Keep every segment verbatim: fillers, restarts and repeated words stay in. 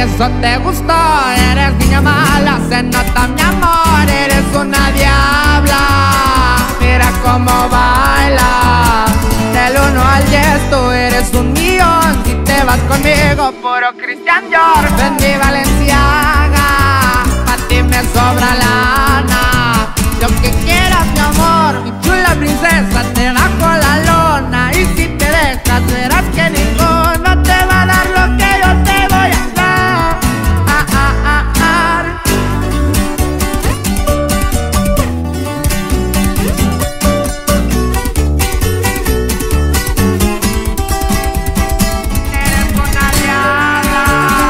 eso te gustó. Eres niña mala, se nota mi amor. Eres una diabla, mira cómo baila. Del uno al diez tú eres un millón. Si te vas conmigo, puro Christian Dior. Ven mi Valenciaga, pa' ti me sobra lana. Lo que quieras mi amor, mi chula princesa, te bajo la lona. Y si te dejas verás que ninguno te va a dar lo que yo te voy a dar. Ah, ah, ah, ah. Eres una diabla.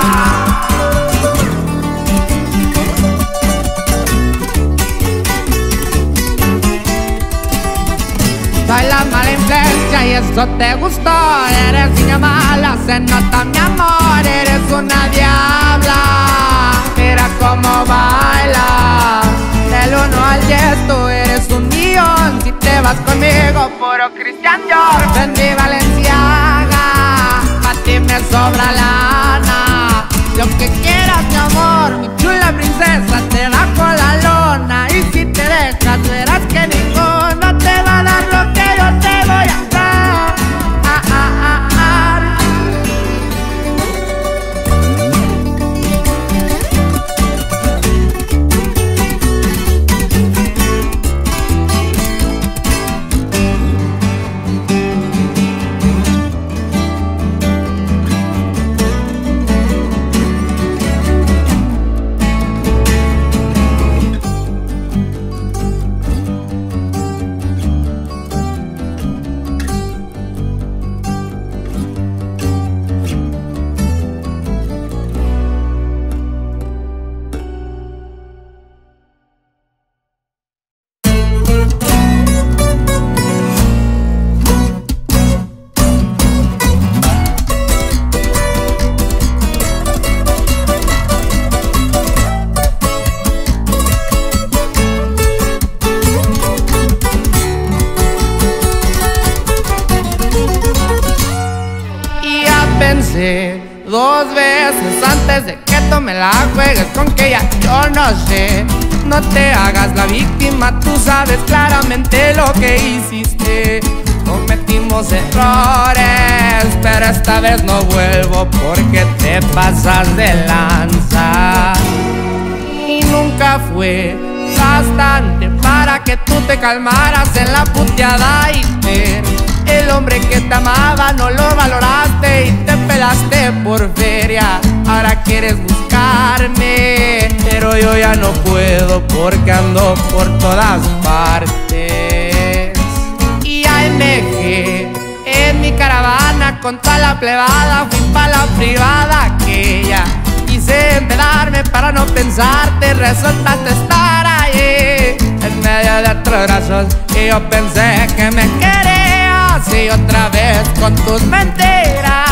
Soy la mala influencia y eso te gustó. Eres niña mala, se nota mi amor. Eres una diabla, mira cómo baila. Del uno al diez tú eres un millón. Si te vas conmigo, puro Christian Dior. Ven mi Valenciaga, pa' ti me sobra lana. Lo que quieras mi amor, mi chula princesa, te bajo la lona. Y si te dejas verás que ninguno te va a dar lo que yo te voy a dar. Ah, ah, ah, ah. Dos veces antes de que tú me la juegues con que ya yo no sé. No te hagas la víctima, tú sabes claramente lo que hiciste. Cometimos errores, pero esta vez no vuelvo porque te pasas de lanza. Y nunca fue bastante para que tú te calmaras en la puteada y ver. El hombre que te amaba no lo valoraste y te pelaste por feria. Ahora quieres buscarme, pero yo ya no puedo porque ando por todas partes. Y A M G en mi caravana con toda la plebada fui pa' la privada aquella. Quise empedarme para no pensarte, resultaste estar ahí en medio de otros brazos y yo pensé que me querías. Y otra vez con tus mentiras.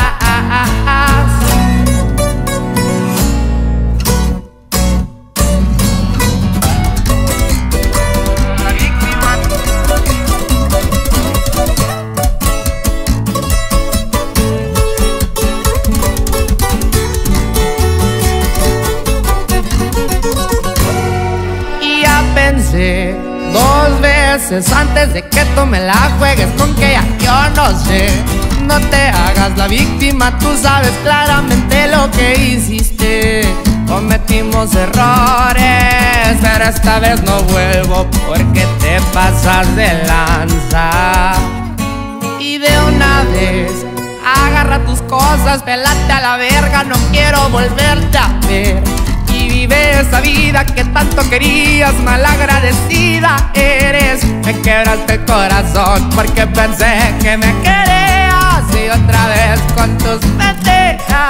Y ya pensé dos veces antes de que tú me la juegues con que ya yo no sé. No te hagas la víctima, tú sabes claramente lo que hiciste. Cometimos errores, pero esta vez no vuelvo porque te pasas de lanza. Y de una vez agarra tus cosas, pelate a la verga, no quiero volverte a ver. Y vive esa vida que tanto querías, malagradecida eres. Me quebraste el corazón porque pensé que me querías. Y otra vez con tus mentiras.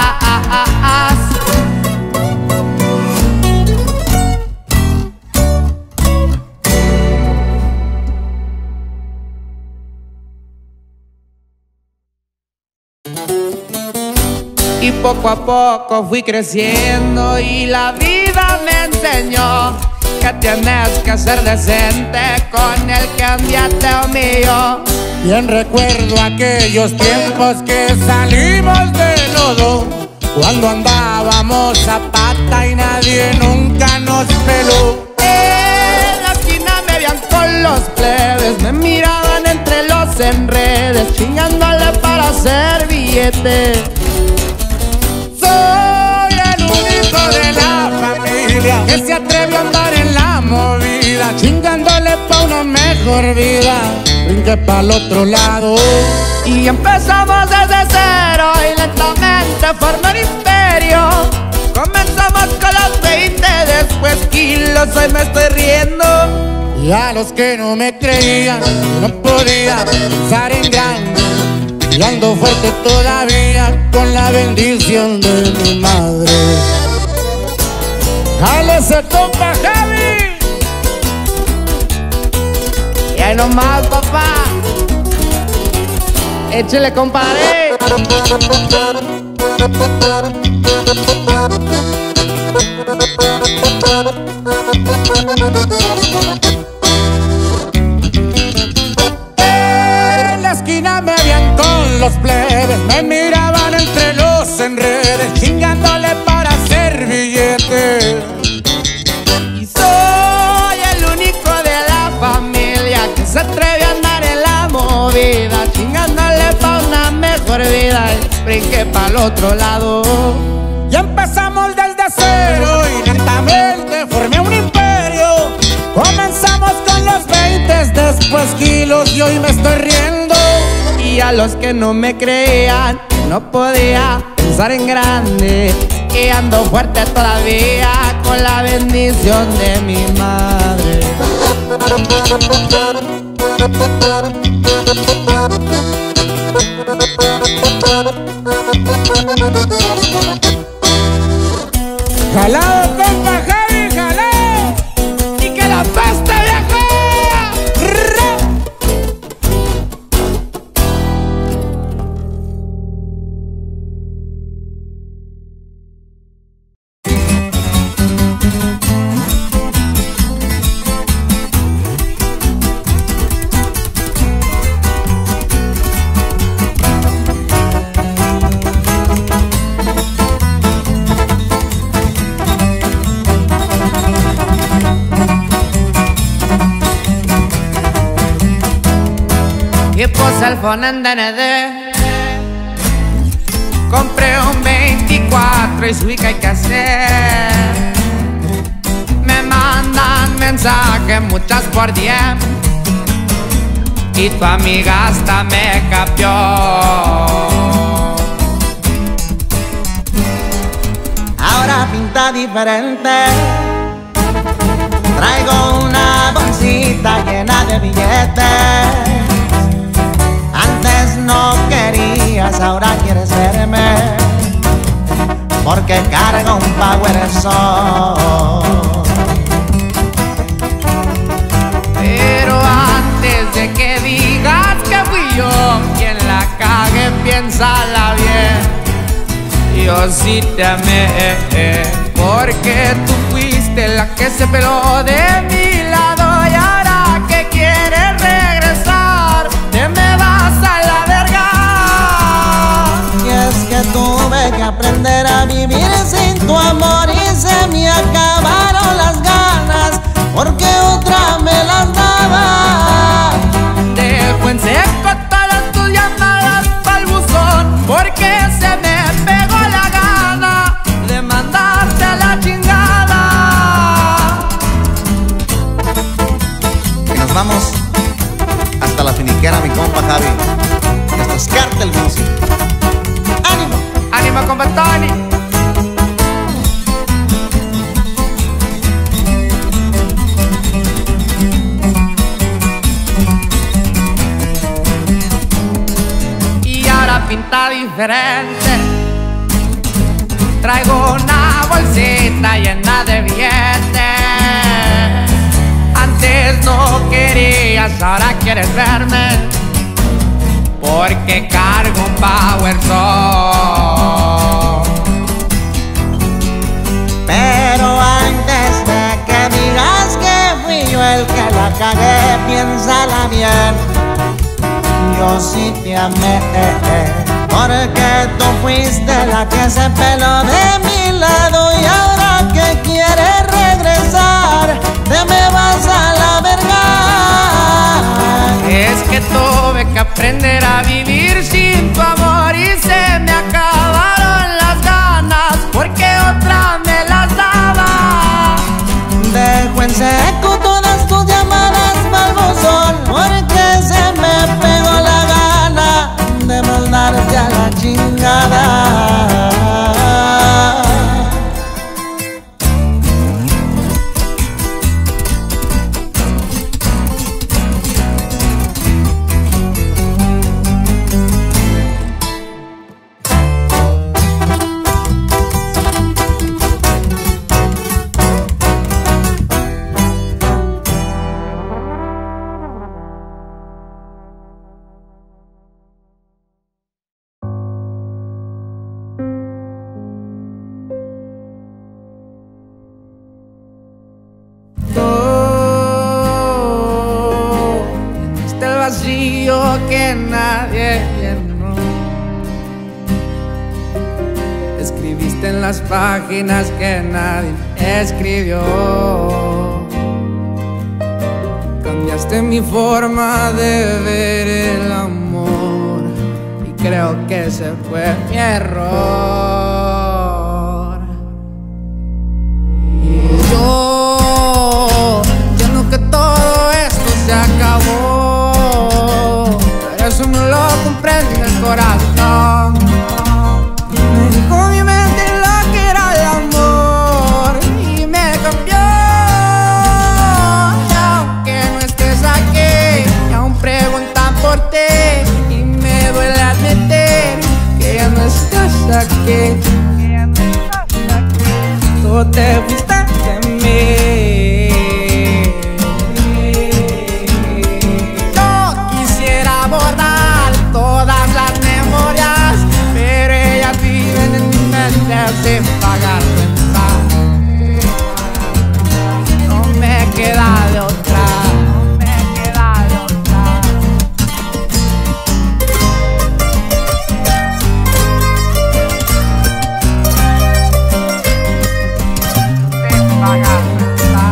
Y poco a poco fui creciendo y la vida me enseñó que tienes que ser decente con el que un día te humilló. Bien recuerdo aquellos tiempos que salimos de lodo, cuando cuando andábamos a pata y nadie nunca nos peló. En la esquina me veían con los plebes, me miraban entre los enredes, chingándole para hacer billete. Soy el único de la familia que se atrevió a andar en la movida, chingándole pa' una mejor vida. Brinqué pa'l otro lado y empezamos desde cero y lentamente formé un imperio. Comenzamos con los veinte, después kilos, hoy me estoy riendo. Y a los que no me creían, no podía pensar en grande, y ando fuerte todavía con la bendición de mi madre. ¡Jálese, compa Javi! Y ahí nomás, papá. Échale, compadre. En la esquina me veían con los plebes, me miraban entre los enredes, chingándole para hacer billete. Y soy el único de la familia que se atreve a andar en la movida, chingándole pa' una mejor vida. Y brinqué pa'l otro lado y empezamos desde cero y lentamente formé un imperio. Comenzamos con los veinte, después kilos y hoy me estoy riendo. Y a los que no me creían, no podía pensar en grande, y ando fuerte todavía con la bendición de mi madre. Jalao, compa Javi, jalao, y que la peste vieja. Y puse el phone en D N D, compré un veinticuatro y subí que hay que hacer. Me mandan mensajes muchas por D M y tu amiga hasta me capió. Ahora pinta diferente, traigo una bolsita llena de billetes. Antes no querías, ahora quieres verme, porque cargo un Power Soul. Pero antes de que digas que fui yo quien la cague, piénsala bien. Yo sí te amé, porque tú fuiste la que se peló de mi lado. Y ahora que quieres regresar, te me vas a la verga. Y es que tuve que aprender a vivir sin tu amor y se me acabaron las ganas, porque otra me las daba. Dejo en seco todas tus llamadas pa'l buzón, porque se me pegó la gana de mandarte a la chingada. Y nos vamos hasta la finiquera, mi compa Javi. Esto es Cartel Music. ¡Ánimo! ¡Ánimo, compa Tony! Y ahora pinta diferente, traigo una bolsita llena de billetes. Antes no querías, ahora quieres verme, porque cargo un Power Soul. Pero antes de que digas que fui yo el que la cagué, piénsala bien. yo sí te amé, porque tú fuiste la que se peló de mi lado, y ahora que quieres regresar te me vas a la verga. Es que tuve que aprender a vivir sin tu amor y se me acabaron las ganas porque otra me las daba. Dejo en seco todas tus llamadas pa'l buzón, porque se me pegó la gana de mandarte a la chingada. Que nadie llenó. Escribiste en las páginas que nadie escribió. Cambiaste mi forma de ver el amor y creo que ese fue mi error. Y yo, yo no que todo esto se acabó. Eso no lo comprende el corazón. Me dijo mi mente lo que era el amor y me cambió. Y aunque no estés aquí, y aún preguntan por ti, y me duele admitir que ya no estás aquí. Tú te fuiste de mí. Sin pagar renta, no me queda de otra, no me queda de otra. Sin pagar renta.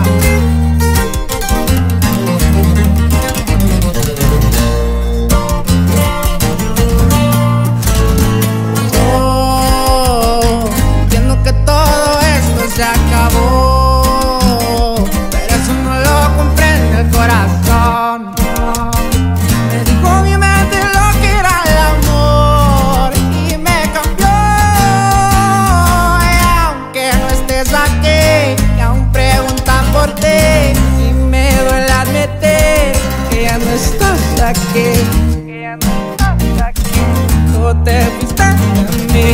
Se acabó, pero eso no lo comprende el corazón. Me dijo mi mente lo que era el amor y me cambió. Y aunque no estés aquí, y aún preguntan por ti, y me duele admitir que ya no estás aquí, que ya no estás aquí. Tú te fuiste de mí.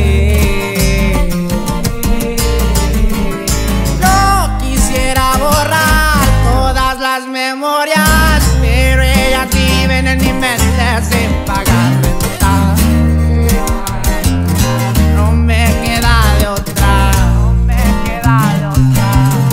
Memorias, pero ellas viven en mi mente sin pagar renta. No me queda de otra, no me queda de otra.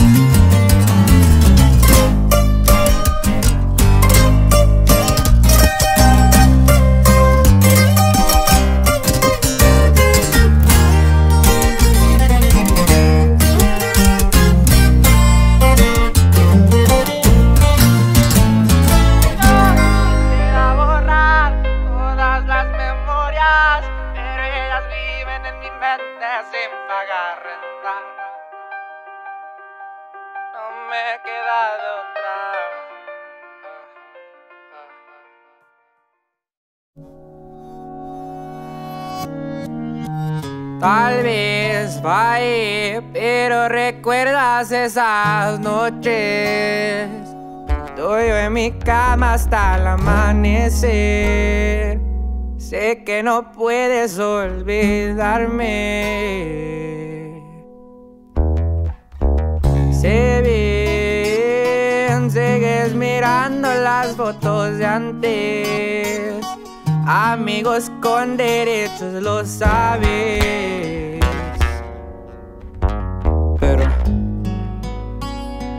Sin pagar renta, no me queda de otra. Tal vez falle, pero recuerdas esas noches. Estoy yo en mi cama hasta el amanecer. Sé que no puedes olvidarme. Sé bien, sigues mirando las fotos de antes. Amigos con derechos, lo sabes. Pero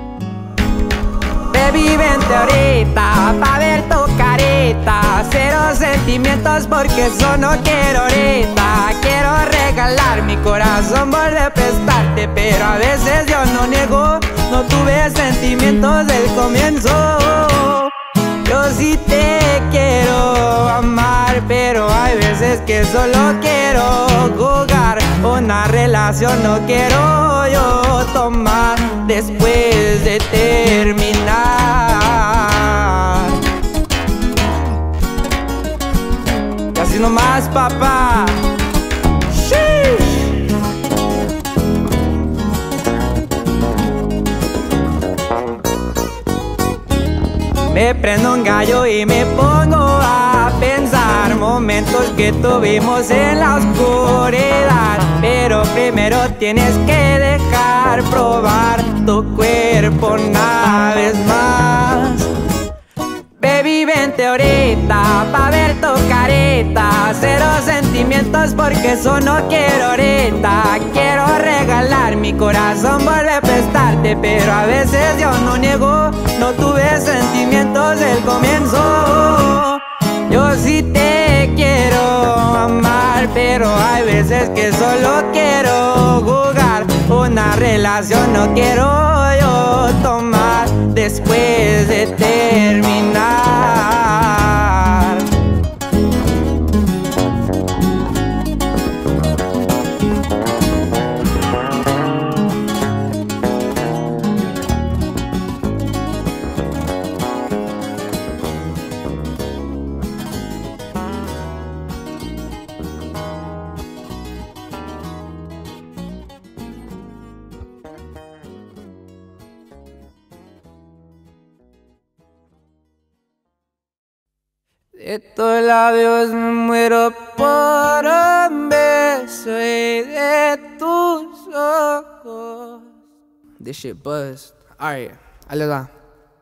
baby, vente ahorita pa' ver tu carita. Cero sentimientos porque eso no quiero ahorita. Quiero regalar mi corazón, volver a prestarte, pero a veces yo no niego, no tuve sentimientos del comienzo. Yo sí te quiero amar, pero hay veces que solo quiero jugar. Una relación no quiero yo tomar después de terminar. Y así nomás, papá. Me prendo un gallo y me pongo a pensar momentos que tuvimos en la oscuridad. Pero primero tienes que dejar probar tu cuerpo una vez más. Baby, vente ahorita pa' ver tu carita. Cero sentimientos porque eso no quiero ahorita. Quiero regalar mi corazón, volver a prestarte, pero a veces yo no niego, no tuve sentimientos del comienzo. Yo sí te quiero amar, pero hay veces que solo quiero jugar. Una relación no quiero yo tomar después de terminar. De tus labios me muero por un beso y de tus ojos. This shit buzzed. Alright, ahí les va.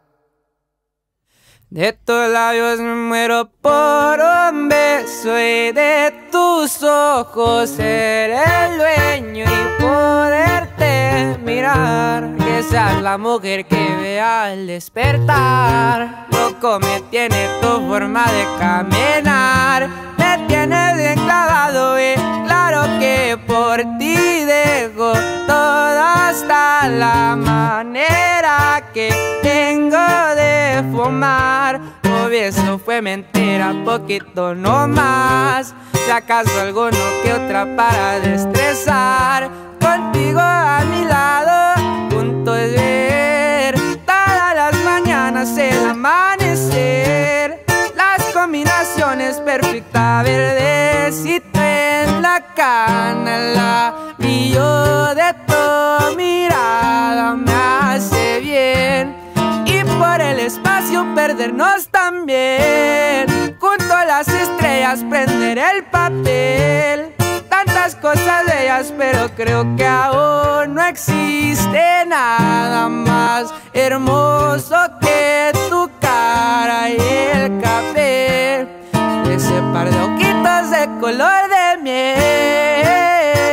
De tus labios me muero por un beso y de tus ojos ser el dueño y poderte mirar. Que seas la mujer que vea al despertar. Loco me tiene tu forma de caminar. Me tienes bien clavado y claro que por ti dejo todo hasta la manera que tengo de fumar. Obvio eso fue mentira, poquito no más. Si acaso alguno que otra para destresar. Contigo a mi lado, juntos ver todas las mañanas el amanecer. Las combinaciones perfectas, verdecito en la canela. Y yo de tu mirada me hace bien. Y por el espacio perdernos también. Junto a las estrellas prender el papel. Tantas cosas bellas, pero creo que aún no existe nada más hermoso que tu cara y el café. Ese par de ojitos de color de miel.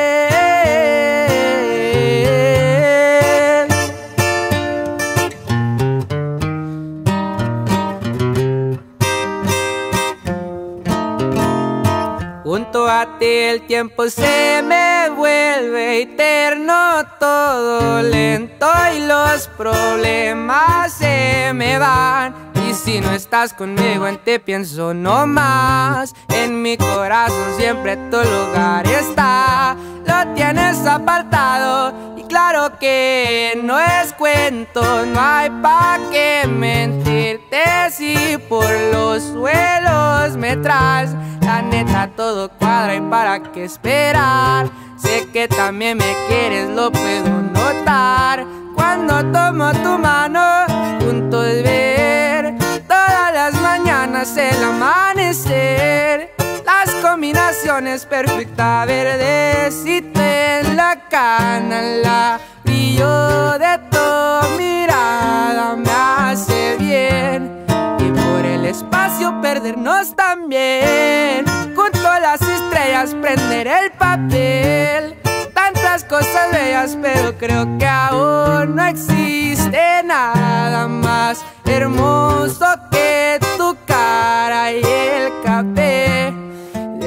Junto a ti el tiempo se me vuelve eterno, todo lento y los problemas se me van. Y si no estás conmigo en ti pienso no más. En mi corazón siempre tu lugar está. Lo tienes apartado y claro que no es cuento. No hay pa' qué mentirte si por los suelos me traes. La neta todo cuadra y para qué esperar. Sé que también me quieres, lo puedo notar. Cuando tomo tu mano, juntos ver todas las mañanas el amanecer. Las combinaciones perfectas, verdecito en la canela. Brillo de tu mirada me hace bien. Y por el espacio perdernos también. Junto a las estrellas prender el papel. Tantas cosas bellas, pero creo que aún no existe nada más hermoso que tu cara y el café.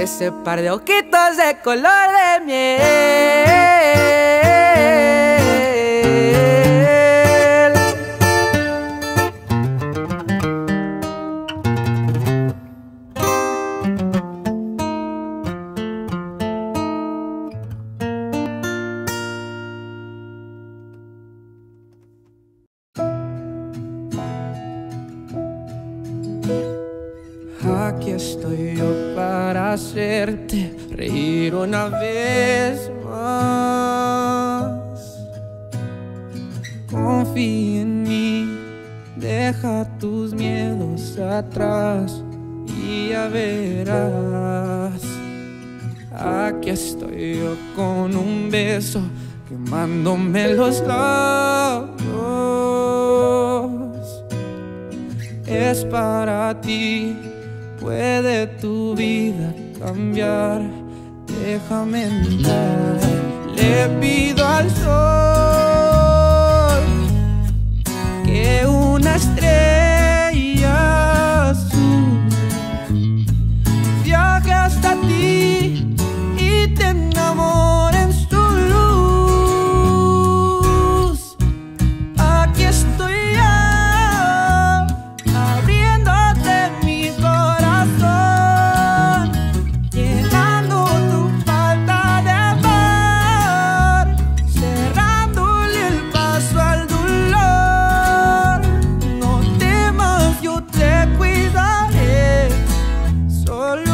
ese par de ojitos de color de miel. Aquí estoy yo para hacerte reír una vez más. Confía en mí, deja tus miedos atrás y ya verás. Aquí estoy yo con un beso quemándome los labios. Es para ti. Puede tu vida cambiar, déjame entrar. Le pido al sol que una estrella azul viaje hasta ti y te enamore en su luz. Aquí estoy ya, abriéndote mi corazón, llenando tu falta de amor, cerrándole el paso al dolor. No temas, yo te cuidaré, solo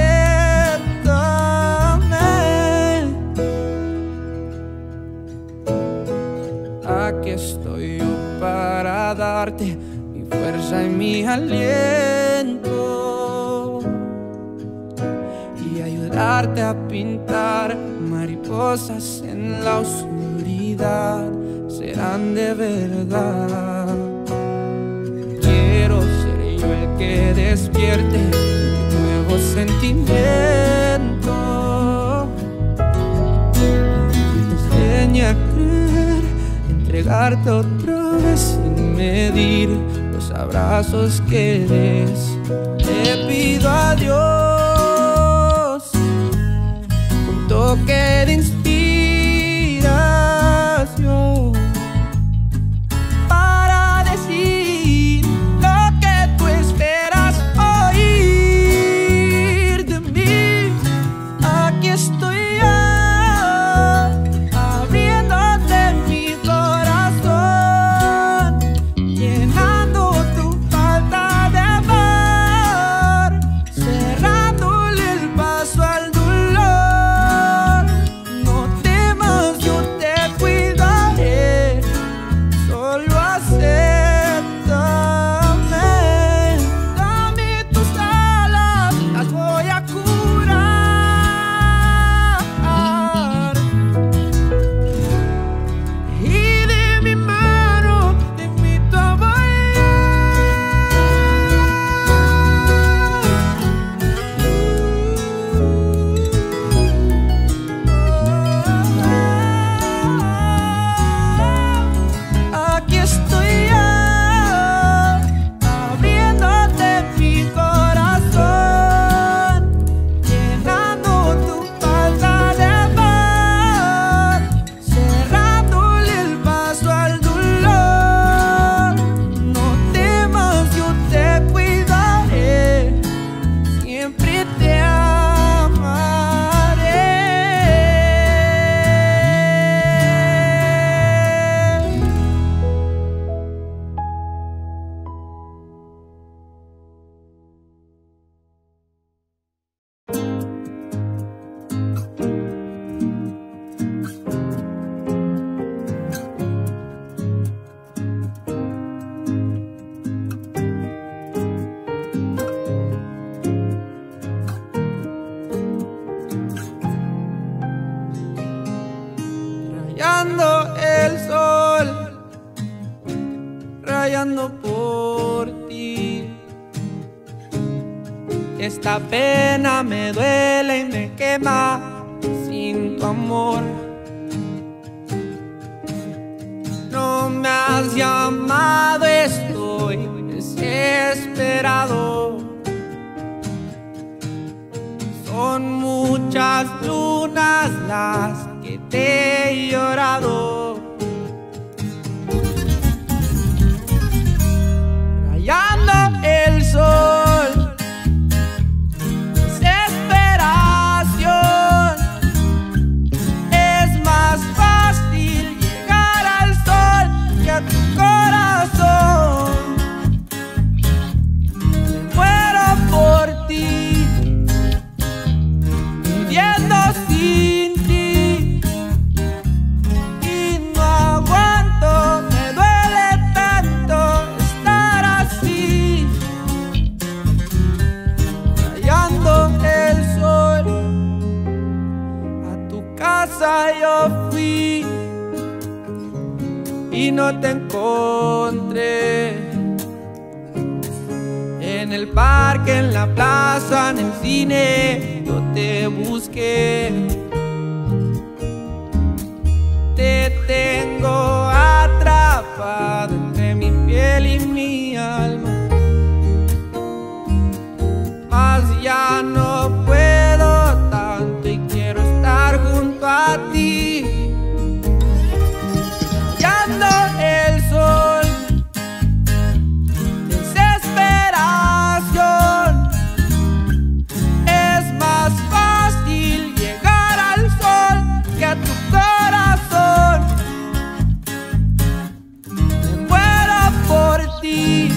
acéptame. Aquí estoy yo para darte mi fuerza y mi aliento y ayudarte a pintar mariposas en la oscuridad, serán de verdad. Quiero ser yo el que despierte un nuevo sentimiento, te enseñe a creer, entregarte otra vez sin medir los abrazos que des. Le pido a Dios un toque de inspiración para decir lo que tú esperas oír de mí. Aquí estoy ya, abriéndote mi corazón, llenando tu falta de amor, cerrándole el paso al dolor. No temas, yo te cuidaré, solo acéptame. Dame tus alas, las voy a curar, y de mi mano te invito a bailar. Aquí estoy ya, abriéndote mi corazón, llenando tu falta de amor, cerrándole el paso al dolor. No temas, yo te cuidaré, siempre te amaré. Rayando el sol, rayando por ti. Esta pena me duele y me quema sin tu amor. No me has llamado, estoy desesperado. Son piensas que te he llorado. Rayando el sol, desesperación. Es más fácil llegar al sol que a tu corazón. Me muero por ti, viviendo sin ti, y no aguanto, me duele tanto estar así. Rayando el sol, a tu casa yo fui y no te encontré. En el parque, en la plaza, en el cine, yo te busqué. Te tengo atrapado entre mi piel y mi alma, mas ya no puedo tanto y quiero estar junto a ti. Rayando el sol, desesperación. Es más fácil llegar al sol que a tu corazón. Me muero por ti,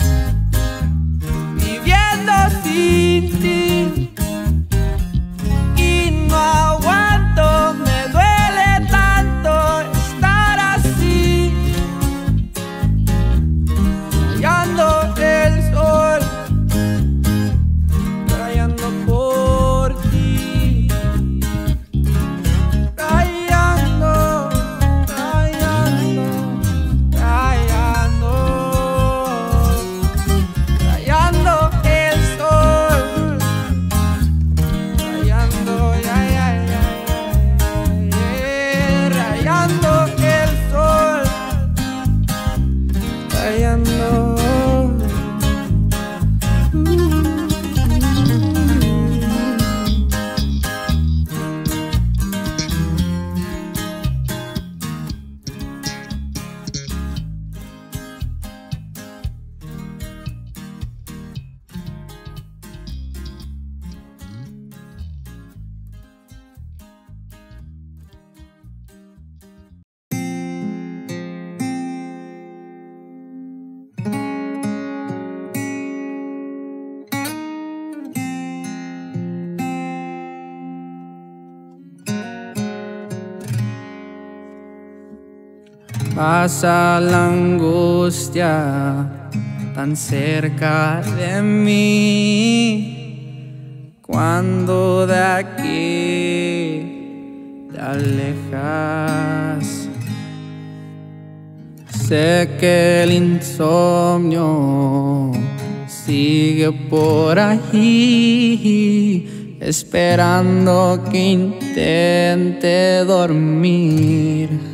viviendo sin ti, y no aguanto, me duele tanto estar así. Rayando el sol, rayando por ti, rayando, rayando, rayando, rayando el sol, rayando, ya, ya, ya, ya, rayando el sol, rayando. Pasa la angustia tan cerca de mí, cuando de aquí te alejas. Sé que el insomnio sigue por ahí, esperando que intente dormir.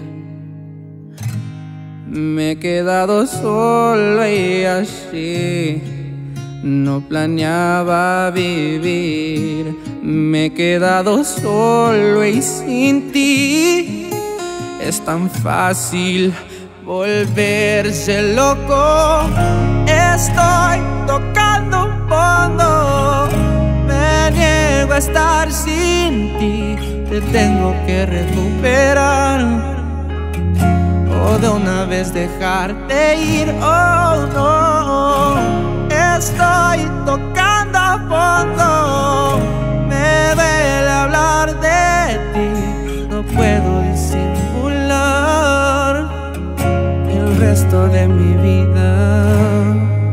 Me he quedado solo y así no planeaba vivir. Me he quedado solo y sin ti es tan fácil volverse loco. Estoy tocando fondo, me niego a estar sin ti. Te tengo que recuperar, o de una vez dejarte ir. Oh no, estoy tocando a fondo, me duele hablar de ti. No puedo disimular el resto de mi vida.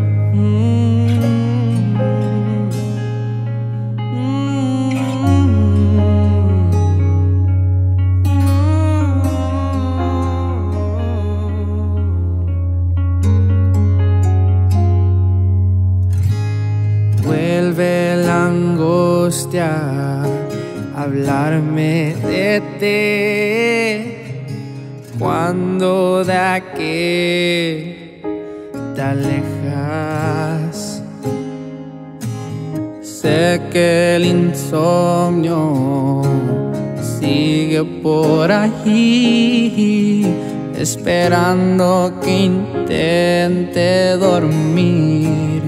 Vuelve la angustia a hablarme de ti, cuando de aquí te alejas. Sé que el insomnio sigue por ahí, esperando que intente dormir.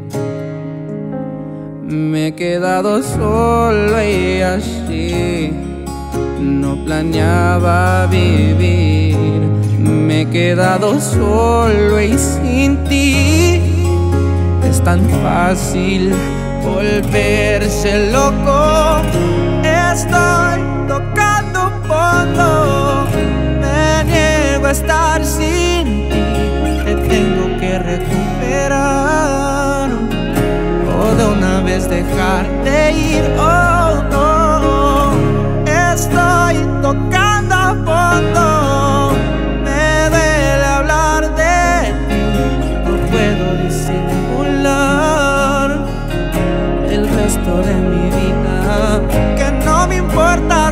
Me he quedado solo y así no planeaba vivir. Me he quedado solo y sin ti es tan fácil volverse loco. Estoy tocando fondo, me niego a estar sin ti. Te tengo que recuperar o de una vez dejar de ir. Oh no, estoy tocando a fondo, me duele hablar de ti. No puedo disimular el resto de mi vida que no me importas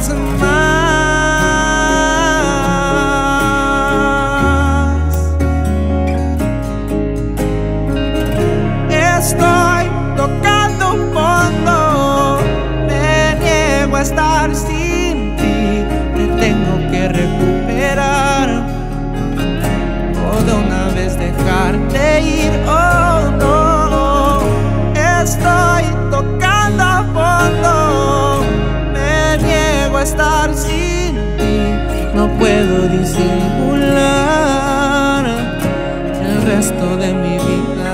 más. Estoy tocando fondo, me niego a estar sin ti. Te tengo que recuperar o de una vez dejar de ir. Oh no, estoy tocando a fondo, me niego a estar sin ti. No puedo disimular el resto de mi vida.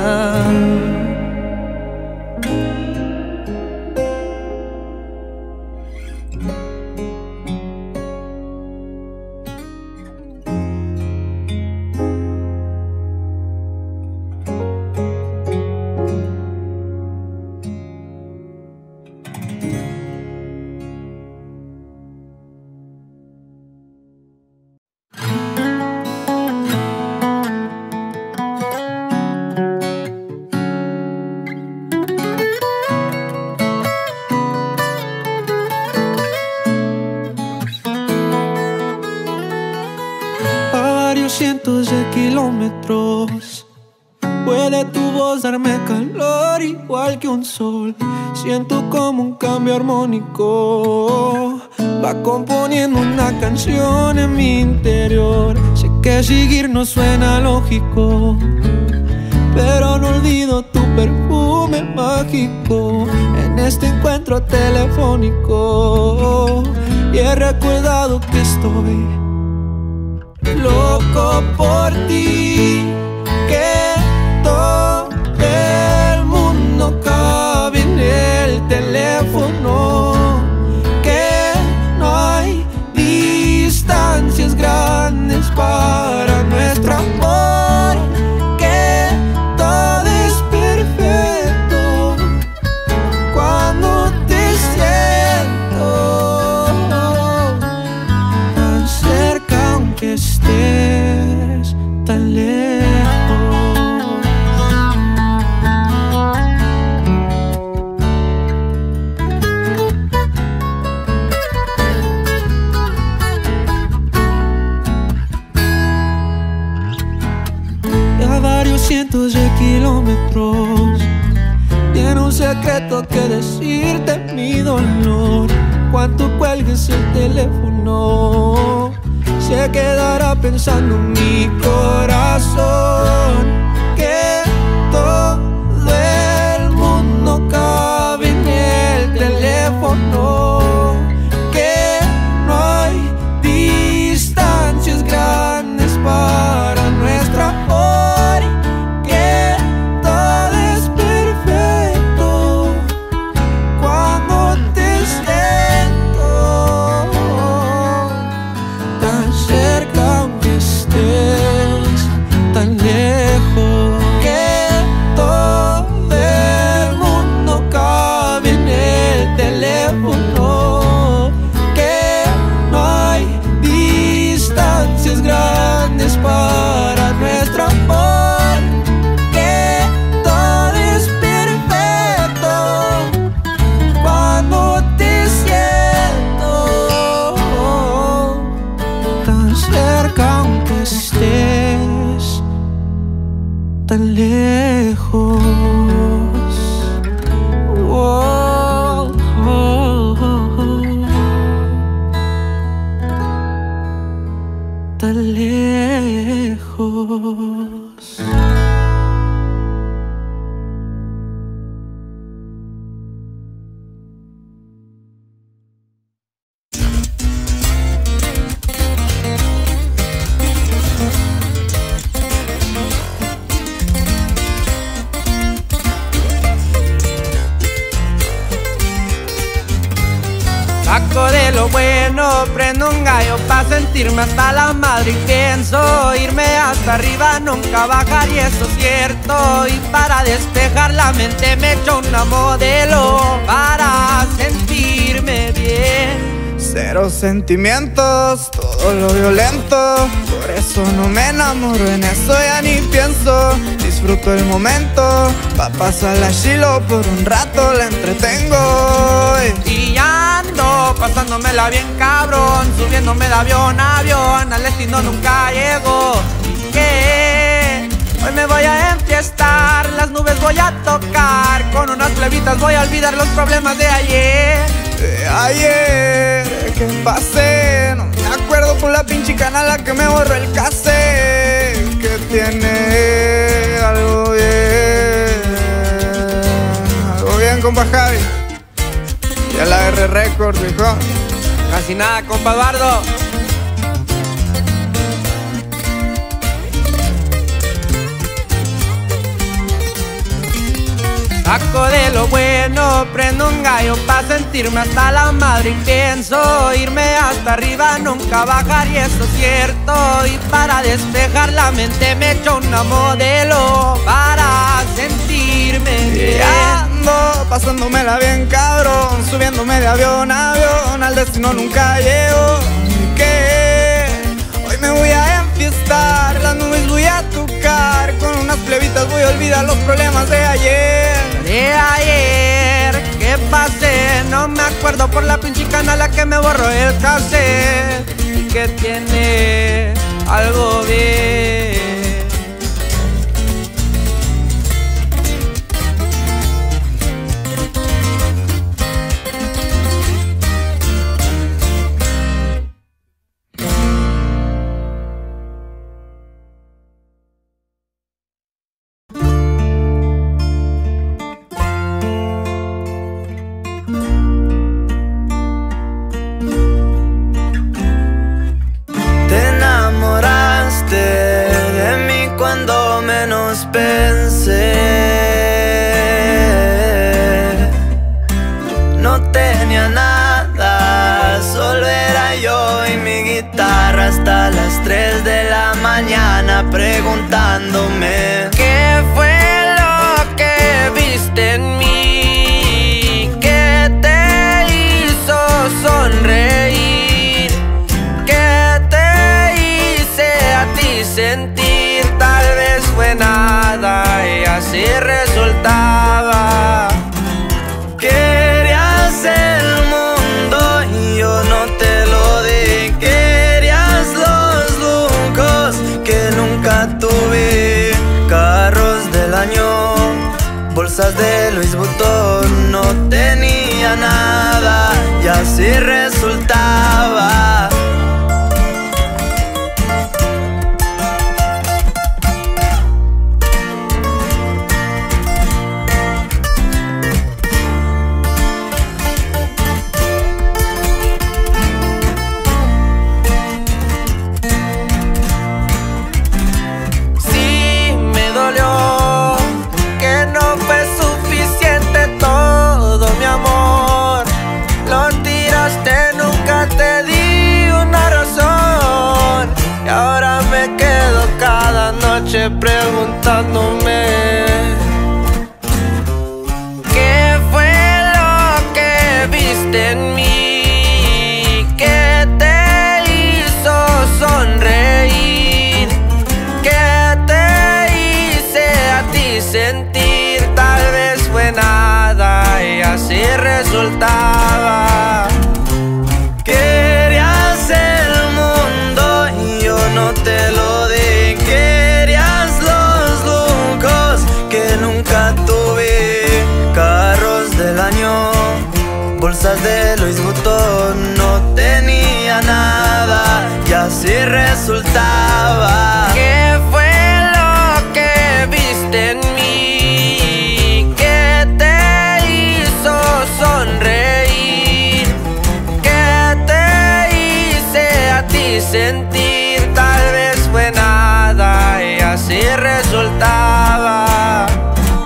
Cientos de kilómetros puede tu voz darme calor igual que un sol. Siento como un cambio armónico va componiendo una canción en mi interior. Sé que seguir no suena lógico, pero no olvido tu perfume mágico en este encuentro telefónico. Y he recordado que estoy loco por ti, que todo el mundo cabe en el teléfono, que no hay distancias grandes para nuestro amor, que todo es perfecto cuando te siento tan cerca aunque estés tan lejos. Y a varios cientos de kilómetros tiene un secreto que decirte mi dolor. Cuando cuelgues el teléfono se quedará pensando en mi corazón, que todo el mundo cabe en el teléfono, que no hay distancias grandes para nuestro amor, que todo es perfecto cuando te siento tan cerca aunque estés tan lejos, que todo el mundo cabe en el teléfono, que no hay distancias grandes para nuestro amor, que todo es perfecto cuando te siento tan cerca aunque estés tan lejos. Oh, oh, oh, oh. tan lejos. Saco de lo bueno, prendo un gallo pa' sentirme hasta la madre y pienso irme hasta arriba, nunca bajar y eso es cierto. Y para despejar la mente me echo una modelo para sentirme bien. Cero sentimientos, todo lo violento, por eso no me enamoro, en eso ya ni pienso. Disfruto el momento, pa' pasar la chilo por un rato la entretengo. Y ando pasándomela bien cabrón, subiéndome de avión a avión, al destino nunca llego. ¿Y qué? Hoy me voy a enfiestar, las nubes voy a tocar, con unas plebitas voy a olvidar los problemas de ayer. De ayer que pasé, no me acuerdo por la pinche canala que me borró el cassette. Que tiene algo bien, algo bien, compa Javi. Y a la R Records, viejo. Casi nada, compa Eduardo. Saco de lo bueno, prendo un gallo pa' sentirme hasta la madre y pienso irme hasta arriba, nunca bajar y eso es cierto. Y para despejar la mente me echo una modelo para sentirme bien. Y ando pasándomela bien cabrón, subiéndome de avión a avión, al destino nunca llego. ¿Y qué? Hoy me voy a enfiestar, las nubes voy a tocar, con unas plebitas voy a olvidar los problemas de ayer. De ayer que pasé, no me acuerdo por la pinche canala que me borró el cassette. Y que tiene algo bien. Pensé, no tenía nada, solo era yo y mi guitarra hasta las tres de la mañana preguntándome ¿qué fue lo que viste en mí? ¿Qué te hizo sonreír? ¿Qué te hice a ti sentir? Tal vez fue nada y así resultaba. Querías el mundo y yo no te lo di. Querías los lujos que nunca tuve. Carros del año, bolsas de Louis Vuitton. No tenía nada y así resultaba. Preguntándome ¿qué fue lo que viste en mí? ¿Qué te hizo sonreír? ¿Qué te hice a ti sentir? Tal vez fue nada y así resultaba. Querías el mundo y yo no te lo di. Que nunca tuve. Carros del año, bolsas de Louis Vuitton. No tenía nada y así re resultaba. ¿Qué fue lo que viste en mí que te hizo sonreír? ¿Qué te hice a ti sentir? Tal vez fue nada y así resultaba.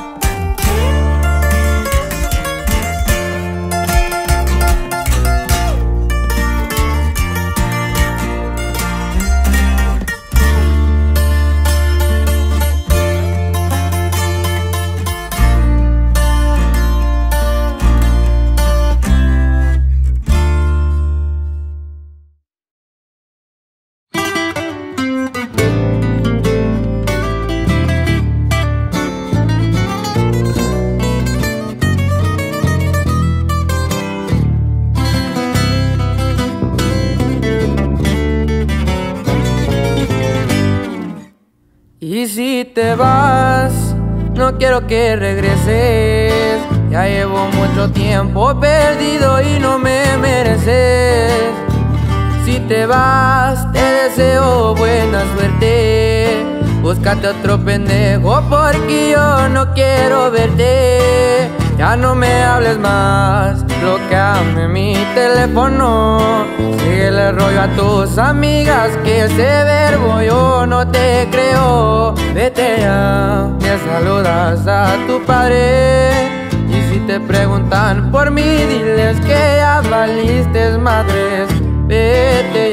Y si te vas, no quiero que regreses. Ya llevo mucho tiempo perdido y no me mereces. Si te vas, te deseo buena suerte. Búscate otro pendejo porque yo no quiero verte. Ya no me hables más, bloqueame mi teléfono. Síguele rollo a tus amigas que ese verbo yo no te creo. Vete ya, me saludas a tu padre. Y si te preguntan por mí, diles que ya valiste madres. Vete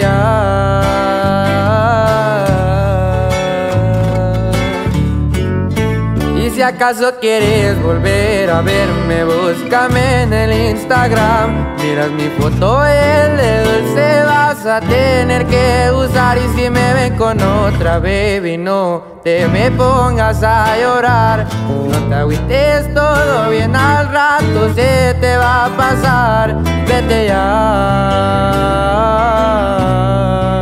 ya. Y si acaso quieres volver a verme, búscame en el Instagram. Miras mi foto, el de dulce vas a tener que usar. Y si me ven con otra baby, no te me pongas a llorar. No te agüites, todo bien, al rato se te va a pasar. Vete ya.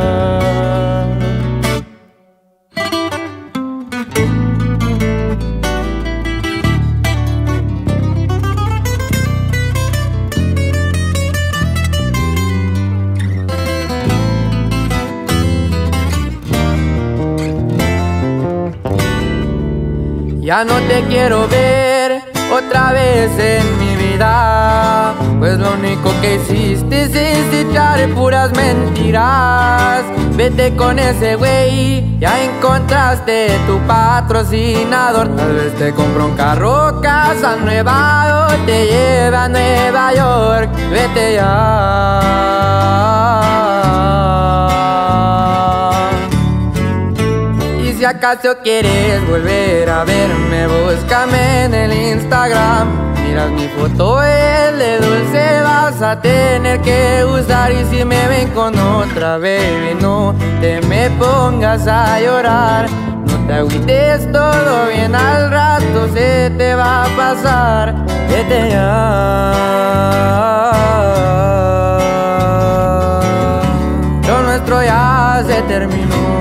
Ya no te quiero ver otra vez en mi vida, pues lo único que hiciste es echar puras mentiras. Vete con ese güey, ya encontraste tu patrocinador. Tal vez te compra un carro, casa nueva o te lleva a Nueva York. Vete ya. Si acaso quieres volver a verme, búscame en el Instagram. Miras mi foto, el de dulce vas a tener que usar. Y si me ven con otra baby, no te me pongas a llorar. No te agüites, todo bien, al rato se te va a pasar. Vete ya. Lo nuestro ya se terminó.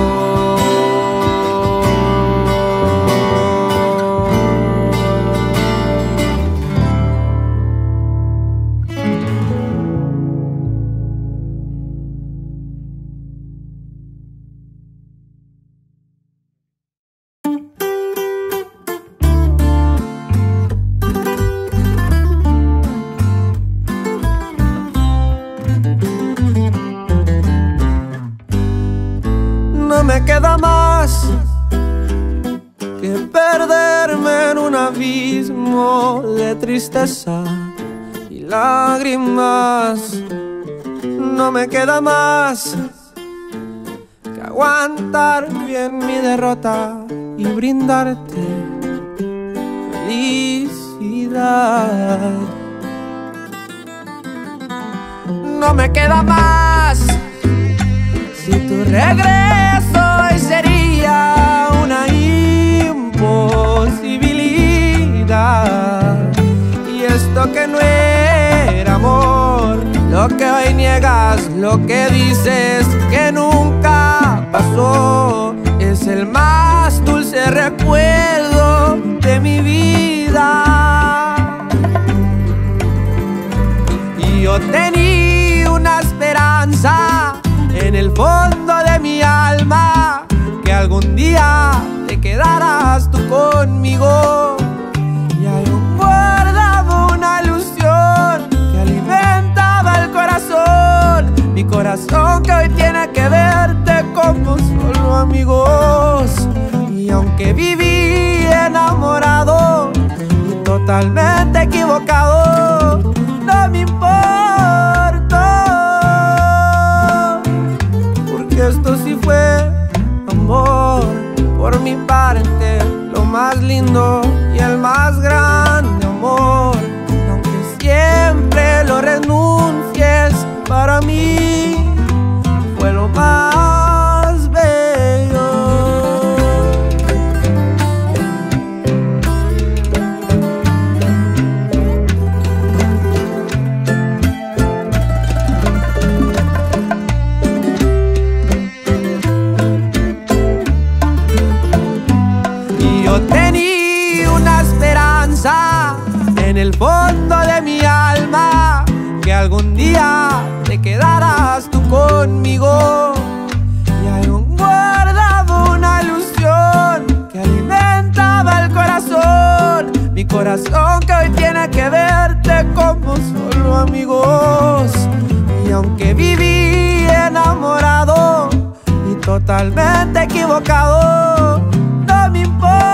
No me queda más que perderme en un abismo de tristeza y lágrimas. No me queda más que aguantar bien mi derrota y brindarte felicidad. No me queda más. Si tu regreso hoy sería una imposibilidad, y esto que no era amor, lo que hoy niegas, lo que dices que nunca pasó, es el más dulce recuerdo de mi vida. Y yo tenía una esperanza en el fondo de mi algún día te quedarás tú conmigo. Y hay un guardado, una ilusión que alimentaba el corazón, mi corazón que hoy tiene que verte como solo amigos. Y aunque viví enamorado y totalmente equivocado, no me importa, porque esto sí fue amor. Por mi parte, lo más lindo y el más grande amor. Y aunque siempre lo renuncies, para mí fue lo más bello. Y yo tenía una esperanza en el fondo de mi alma, que algún día te quedarás tú conmigo. Y hay un guardado, una ilusión que alimentaba el corazón, mi corazón que hoy tiene que verte como solo amigos. Y aunque viví enamorado y totalmente equivocado, no me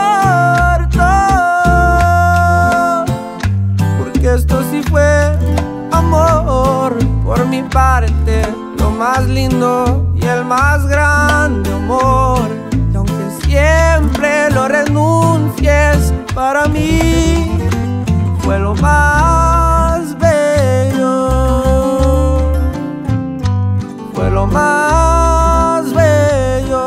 importa, porque esto sí fue amor. Por mi parte, lo más lindo y el más grande amor. Y aunque siempre lo renuncies, para mí fue lo más bello, fue lo más bello.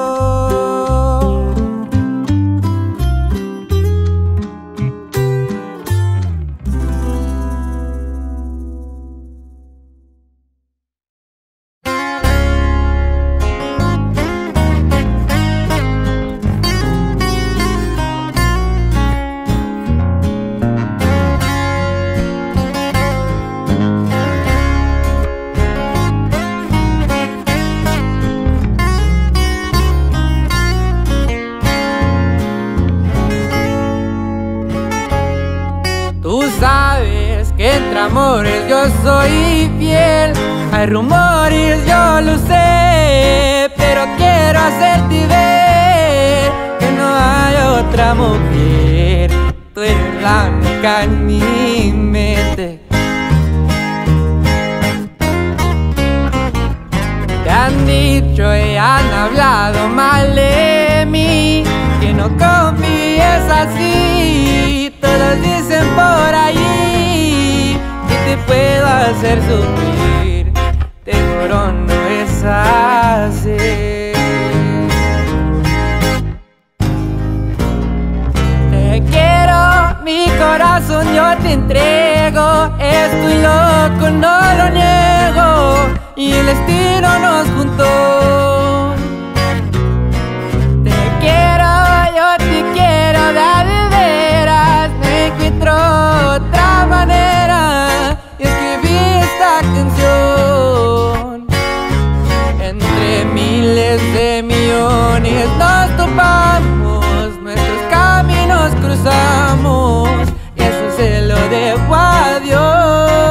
Entre amores yo soy fiel, hay rumores yo lo sé, pero quiero hacerte ver que no hay otra mujer. Tú eres la única en mi mente. Te han dicho y han hablado mal de mí, que no confíes así. Todos dicen por allí que te puedo hacer sufrir, te juro no es así. Te quiero, mi corazón yo te entrego, estoy loco, no lo niego, y el destino nos juntó. Te quiero, yo te quiero de veras, no encuentro otra manera y escribí esta canción. Entre miles de millones nos topamos, nuestros caminos cruzamos, y eso se lo debo a Dios.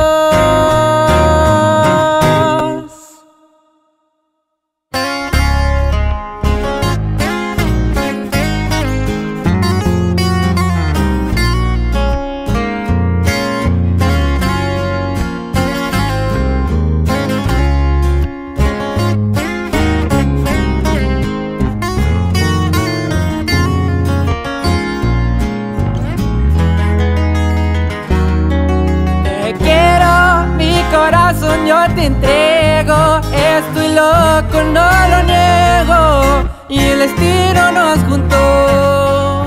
Yo te entrego, estoy loco, no lo niego, y el destino nos juntó.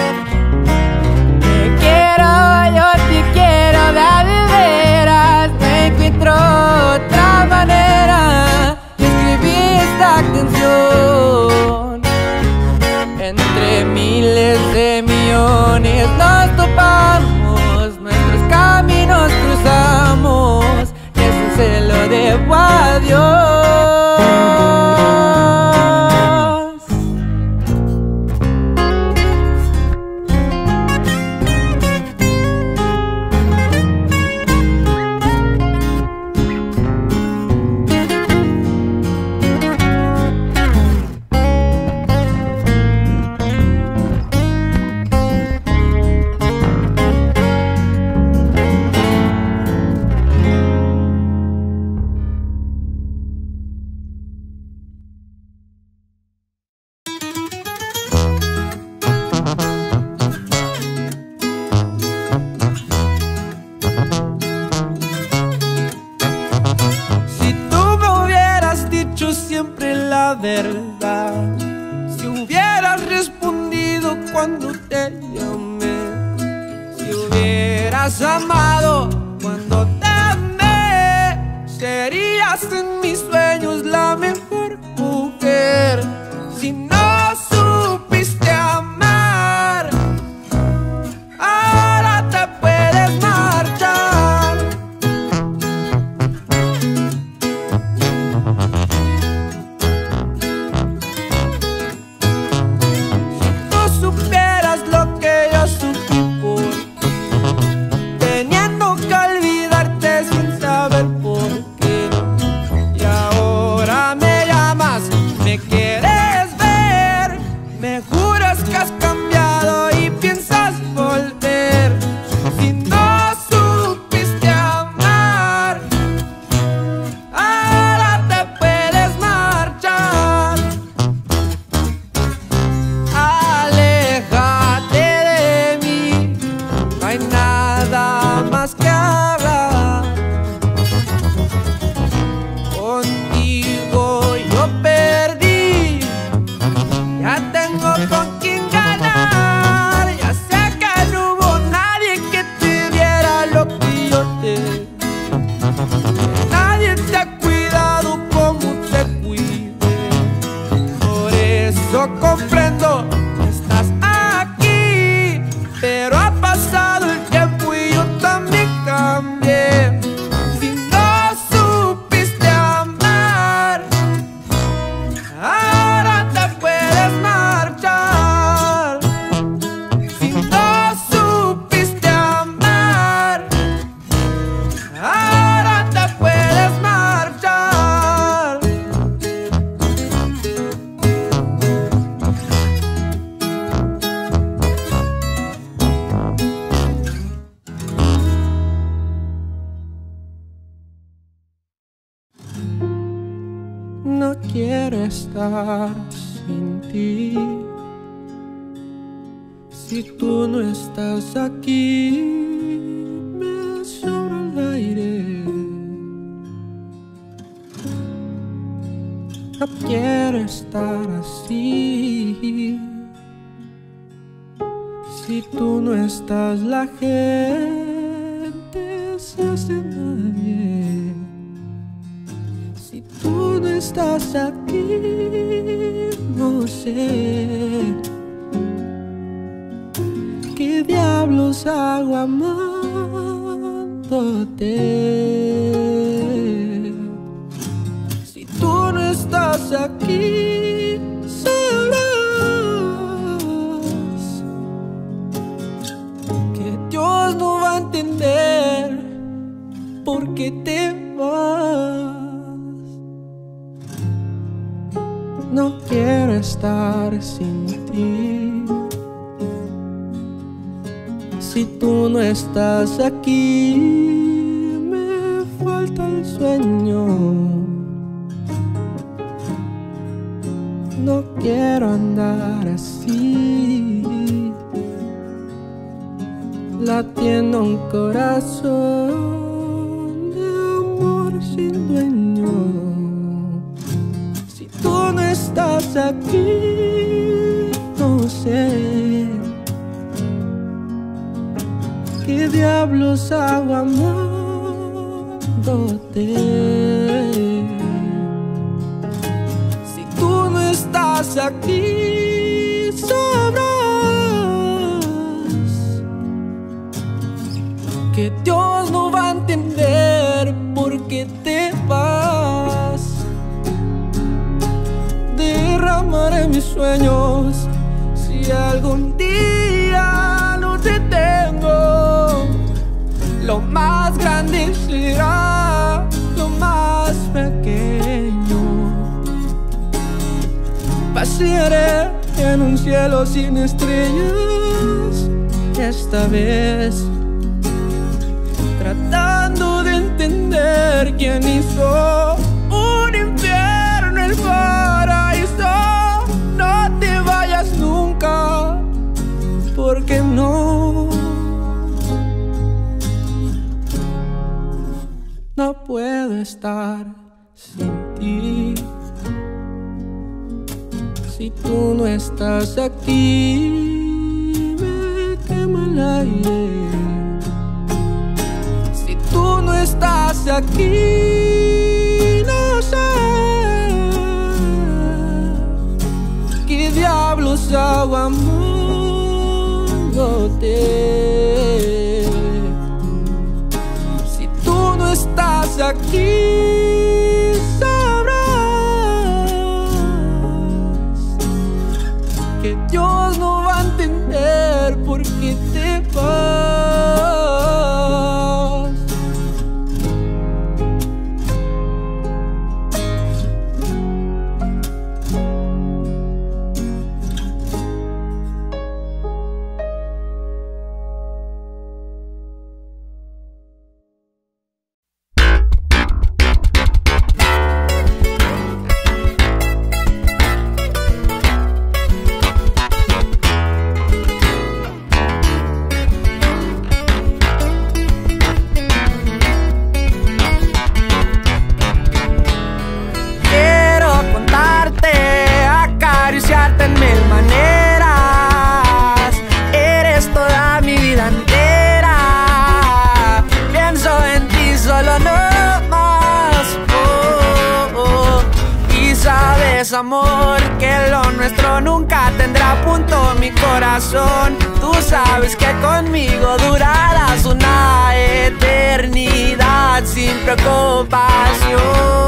Te quiero, yo te quiero de veras, no encuentro otra manera de escribir esta canción. Entre miles de millones nos topamos, nuestros caminos cruzamos, se lo debo a Dios. siempre la verdad. Si hubieras respondido cuando te llamé, si hubieras amado cuando te amé, serías en mis sueños la mejor mujer. Si no supiste amar, ahora te puedes marchar. Si tú supieras lo que yo sufrí por teniendo que olvidarte sin saber por qué, y ahora me llamas, me quieres ver, me juras que has cambiado y piensas volver. Si no supiste amar, ahora te puedes marchar. Aléjate de mí, no hay nada más que hablar. Contigo yo perdí, ya tengo con quién ganar. Ya sé que no hubo nadie que te diera lo que yo te di. Nadie te ha cuidado como te cuidé. Por eso comprendo que estás aquí, pero ha pasado el tiempo y yo también cambié. Si no supiste amar, ahora te puedes marchar. Si no supiste amar, ahora te puedes marchar. No quiero estar sin ti. Si tú no estás aquí, me sobra el aire. No quiero estar así. Si tú no estás, la gente se hace nadie. Si tú no estás aquí, no sé qué diablos hago amándote. Si tú no estás aquí, sabrás que Dios no va a entender por qué te vas. No quiero estar sin ti. Si tú no estás aquí, me falta el sueño. No quiero andar así, latiendo un corazón de amor sin dueño. Si tú no estás aquí, no sé qué diablos hago amándote. Si tú no estás aquí, sabrás que Dios no va a entender por qué te vas. Derramaré mis sueños si algún día no te tengo. Lo más grande será lo más pequeño. Pasearé en un cielo sin estrellas, esta vez tratando de entender quién hizo un infierno, el paraíso. No te vayas nunca, porque no, no puedo estar sin ti. Si tú no estás aquí, me quema el aire. Si tú no estás aquí, no sé qué diablos hago amándote. Si tú no estás aquí, sabrás que Dios no va a entender por qué te vas. Amor, que lo nuestro nunca tendrá punto, mi corazón. Tú sabes que conmigo durarás una eternidad sin preocupación.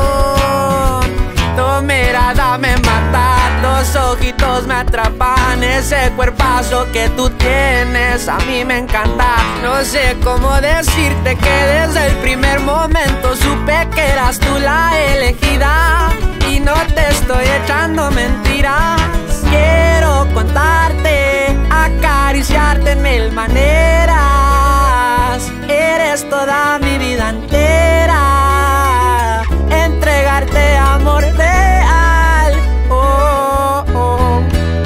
Tu mirada me mata, los ojitos me atrapan, ese cuerpazo que tú tienes a mí me encanta. No sé cómo decirte que desde el primer momento supe que eras tú la elegida. Y no te estoy echando mentiras. Quiero contarte, acariciarte en mil maneras. Eres toda mi vida entera. Entregarte amor real. Oh, oh.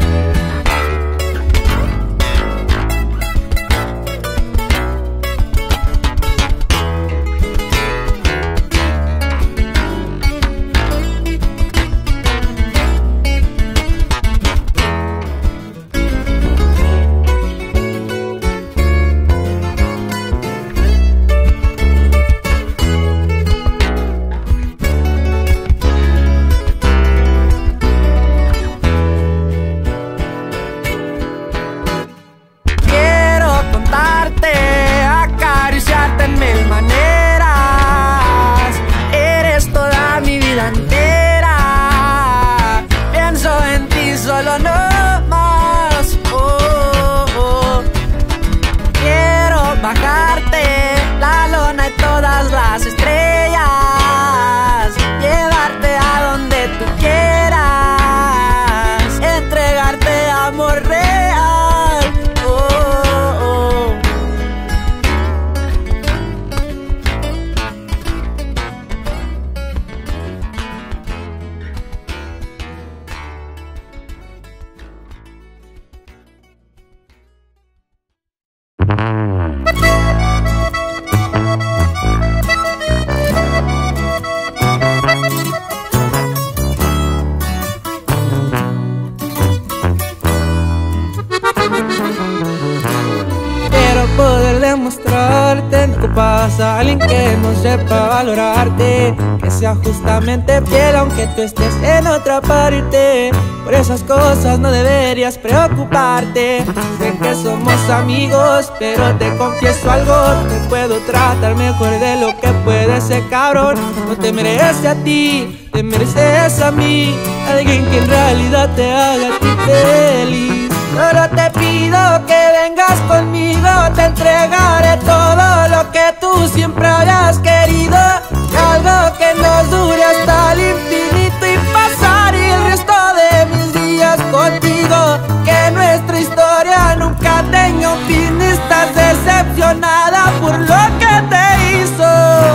Demostrarte, no pasa alguien que no sepa valorarte, que sea justamente fiel aunque tú estés en otra parte. Por esas cosas no deberías preocuparte. Sé que somos amigos, pero te confieso algo, te puedo tratar mejor de lo que puede ese cabrón. No te merece a ti, te mereces a mí, alguien que en realidad te haga a ti feliz. Solo te pido que vengas conmigo, te entregaré todo lo que tú siempre hayas querido. Algo que nos dure hasta el infinito y pasar el resto de mis días contigo. Que nuestra historia nunca tenga un fin, estás decepcionada por lo que te hizo.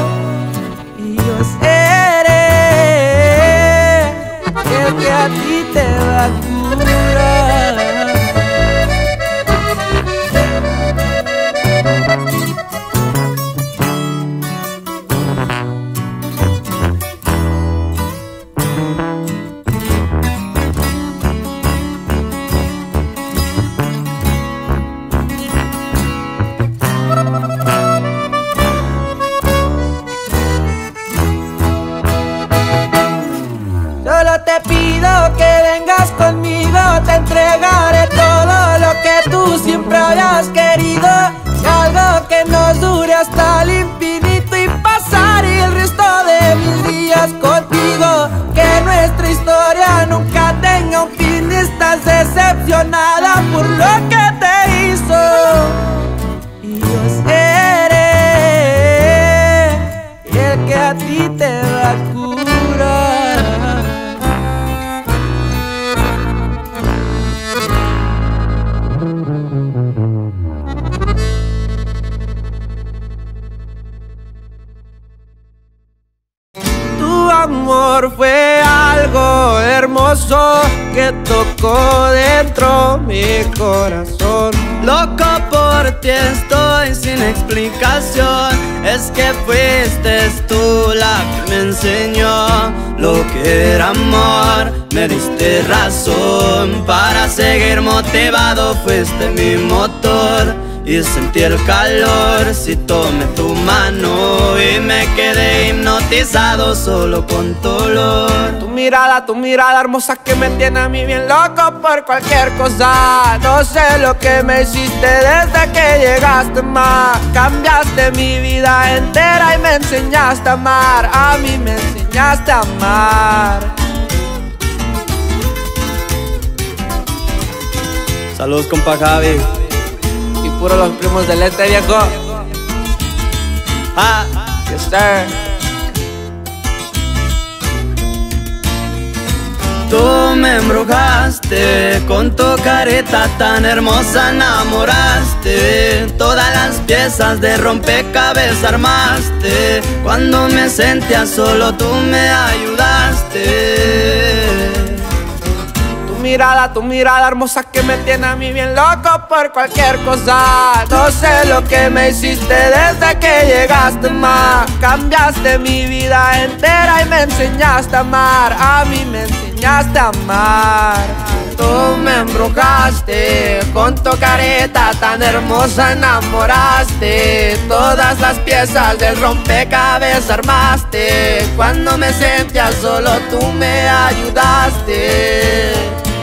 Y yo seré el que a ti te va a curar. pido que vengas conmigo, te entregaré todo lo que tú siempre habías querido, algo que nos dure hasta el infinito y pasar el resto de mis días contigo, que nuestra historia nunca tenga un fin. Estás decepcionada por lo que te hizo y yo seré el que a ti te va a curar. Tu amor fue algo hermoso que tocó dentro mi corazón. Loco por ti estoy sin explicación. Es que fuiste tú la que me enseñó lo que era amor. Me diste razón para seguir motivado. Fuiste mi motor y sentí el calor. Si tomé tu mano y me quedé hipnotizado solo con tu olor. Tu mirada, tu mirada hermosa que me tiene a mí bien loco por cualquier cosa. No sé lo que me hiciste desde que llegaste más. Cambiaste mi vida entera y me enseñaste a amar. A mí me enseñaste a amar. Saludos, compa Javi. Y puro los primos del este, viejo. Ah, Yes, sir. tú me embrujaste con tu careta tan hermosa, enamoraste. Todas las piezas de rompecabezas armaste. Cuando me sentía solo tú me ayudaste. Tu mirada, tu mirada hermosa que me tiene a mí bien loco por cualquier cosa. No sé lo que me hiciste desde que llegaste más. Cambiaste mi vida entera y me enseñaste a amar. A mí me enseñaste a amar. Tú me embrujaste con tu careta tan hermosa, enamoraste. Todas las piezas del rompecabezas armaste. Cuando me sentía solo tú me ayudaste.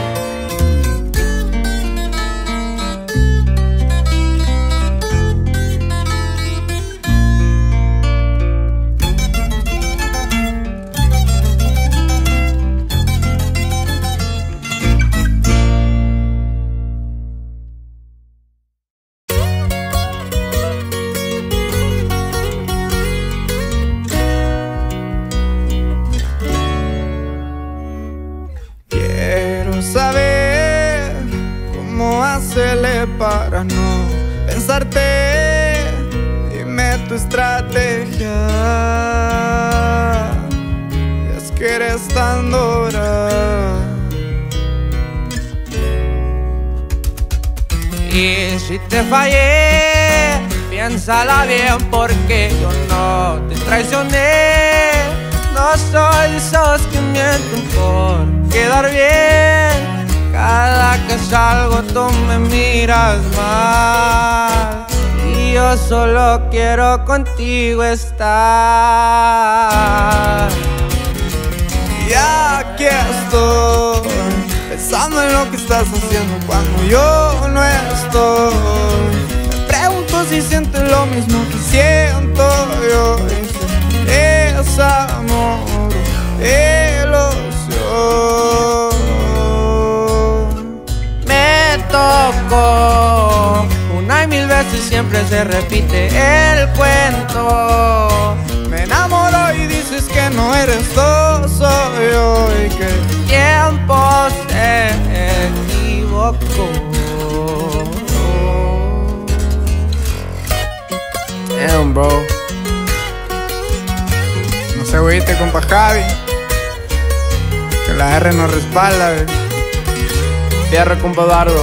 Saber cómo hacerle para no pensarte. Dime tu estrategia. Es que eres tan dura. Y si te fallé, piénsala bien porque yo no te traicioné. No soy de esos que mienten por quedar bien. Cada que salgo tú me miras mal y yo solo quiero contigo estar. Y aquí estoy pensando en lo que estás haciendo cuando yo no estoy. Me pregunto si sientes lo mismo que siento yo. Es amor, ilusión. Me tocó una y mil veces, siempre se repite el cuento. Me enamoro y dices que no eres tú, soy yo. Y que el tiempo se equivocó. Damn, bro. No se agüite, compa Javi, que la R nos respalda, wey. Fierro, compa Eduardo.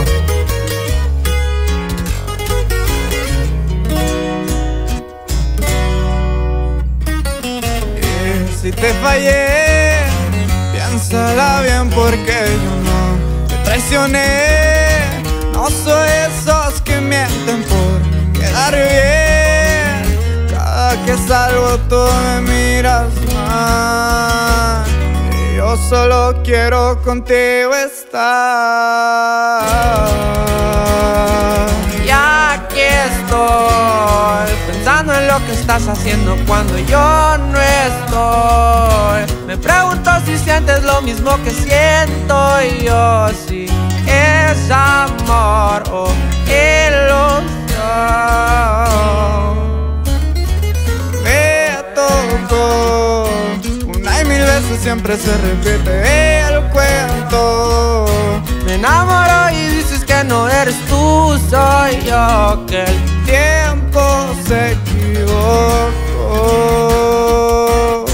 Y si te fallé, piénsala bien porque yo no te traicioné. No soy esos que mienten por quedar bien. Cada que salgo tú me miras mal y yo Yo solo quiero contigo estar. Y aquí estoy, pensando en lo que estás haciendo cuando yo no estoy. Me pregunto si sientes lo mismo que siento yo, si es amor o ilusión. Me tocó una y mil veces, siempre se repite el cuento. Me enamoro y dices que no eres tú, soy yo, que el tiempo se equivocó.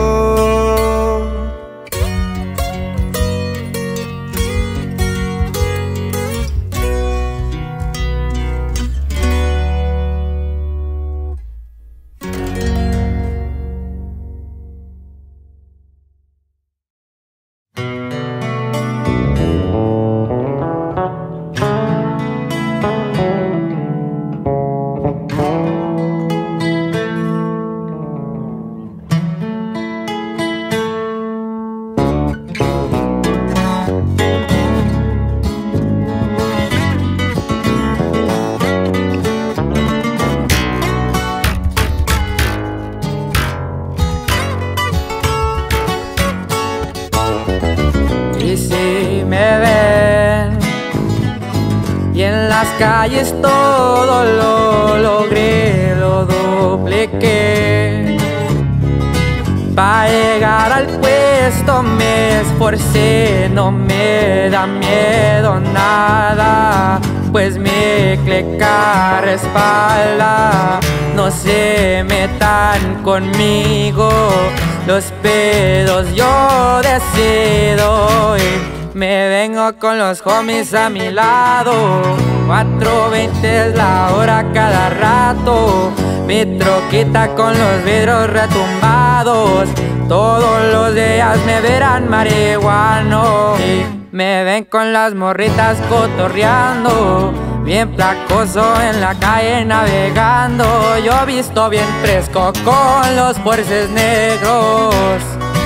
Calles todo lo logré, lo dupliqué. Pa' llegar al puesto me esforcé, no me da miedo nada, pues mi cleca respalda. No se metan conmigo, los pedos yo decido. Y me vengo con los homies a mi lado, cuatro veinte es la hora cada rato. Mi troquita con los vidrios retumbados, todos los días me verán marihuano. Y me ven con las morritas cotorreando, bien placoso en la calle navegando. Yo visto bien fresco con los Porsches negros.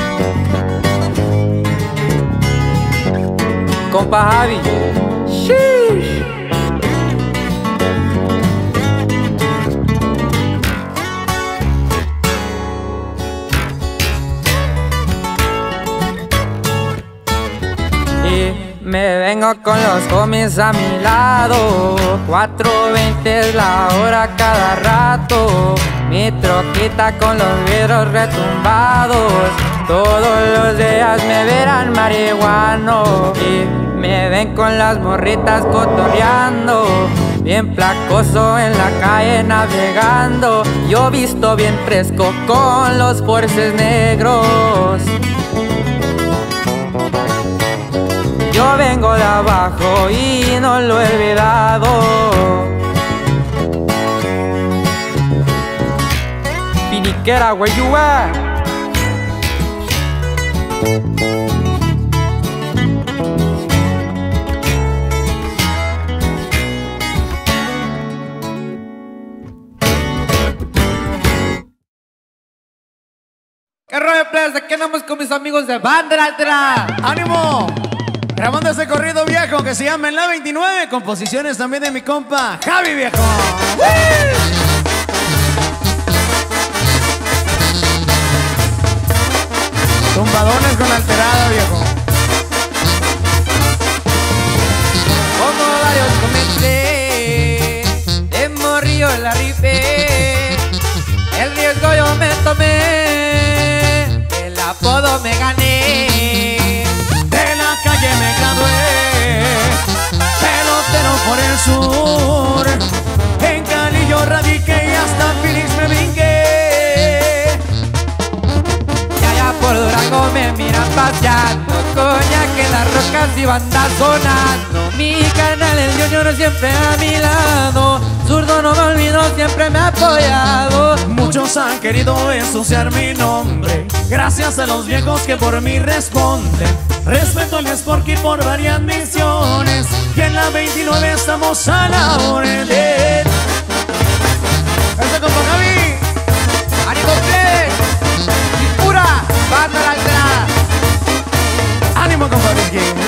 Compa Javi, sheesh. Y me vengo con los homies a mi lado, cuatro veinte es la hora cada rato. Mi troquita con los vidrios retumbados, todos los días me verán marihuano. Y me ven con las morritas cotorreando, bien placoso en la calle navegando. Yo visto bien fresco con los Porsches negros. Yo vengo de abajo y no lo he olvidado. Finiquera, where you at? ¿Qué rollo, plebes? Aquí andamos con mis amigos de Banda Altera. ¡Ánimo! Grabando ese corrido viejo que se llama En la veintinueve, composiciones también de mi compa Javi, viejo. ¡Woo! Tumbadones con alterada, viejo. como varios comenté, de morrillo la rifé, el riesgo yo me tomé, el apodo me gané. De la calle me gradué, pelotero por el sur. En Cali yo radiqué y hasta Phoenix me brinqué. Y allá por Durango me miran paseando, coña que las rocas y bandas sonando. Mi canal el Junior siempre a mi lado, zurdo no me olvido, siempre me ha apoyado. Muchos han querido ensuciar mi nombre, gracias a los viejos que por mí responden. Respeto al Sporky por varias misiones, y en la veintinueve estamos a la orden. ¡Este compa Javi! ¡Ánimo, plebes! ¡Y pura! ¡Banda la entrada! Ánimo, compadre.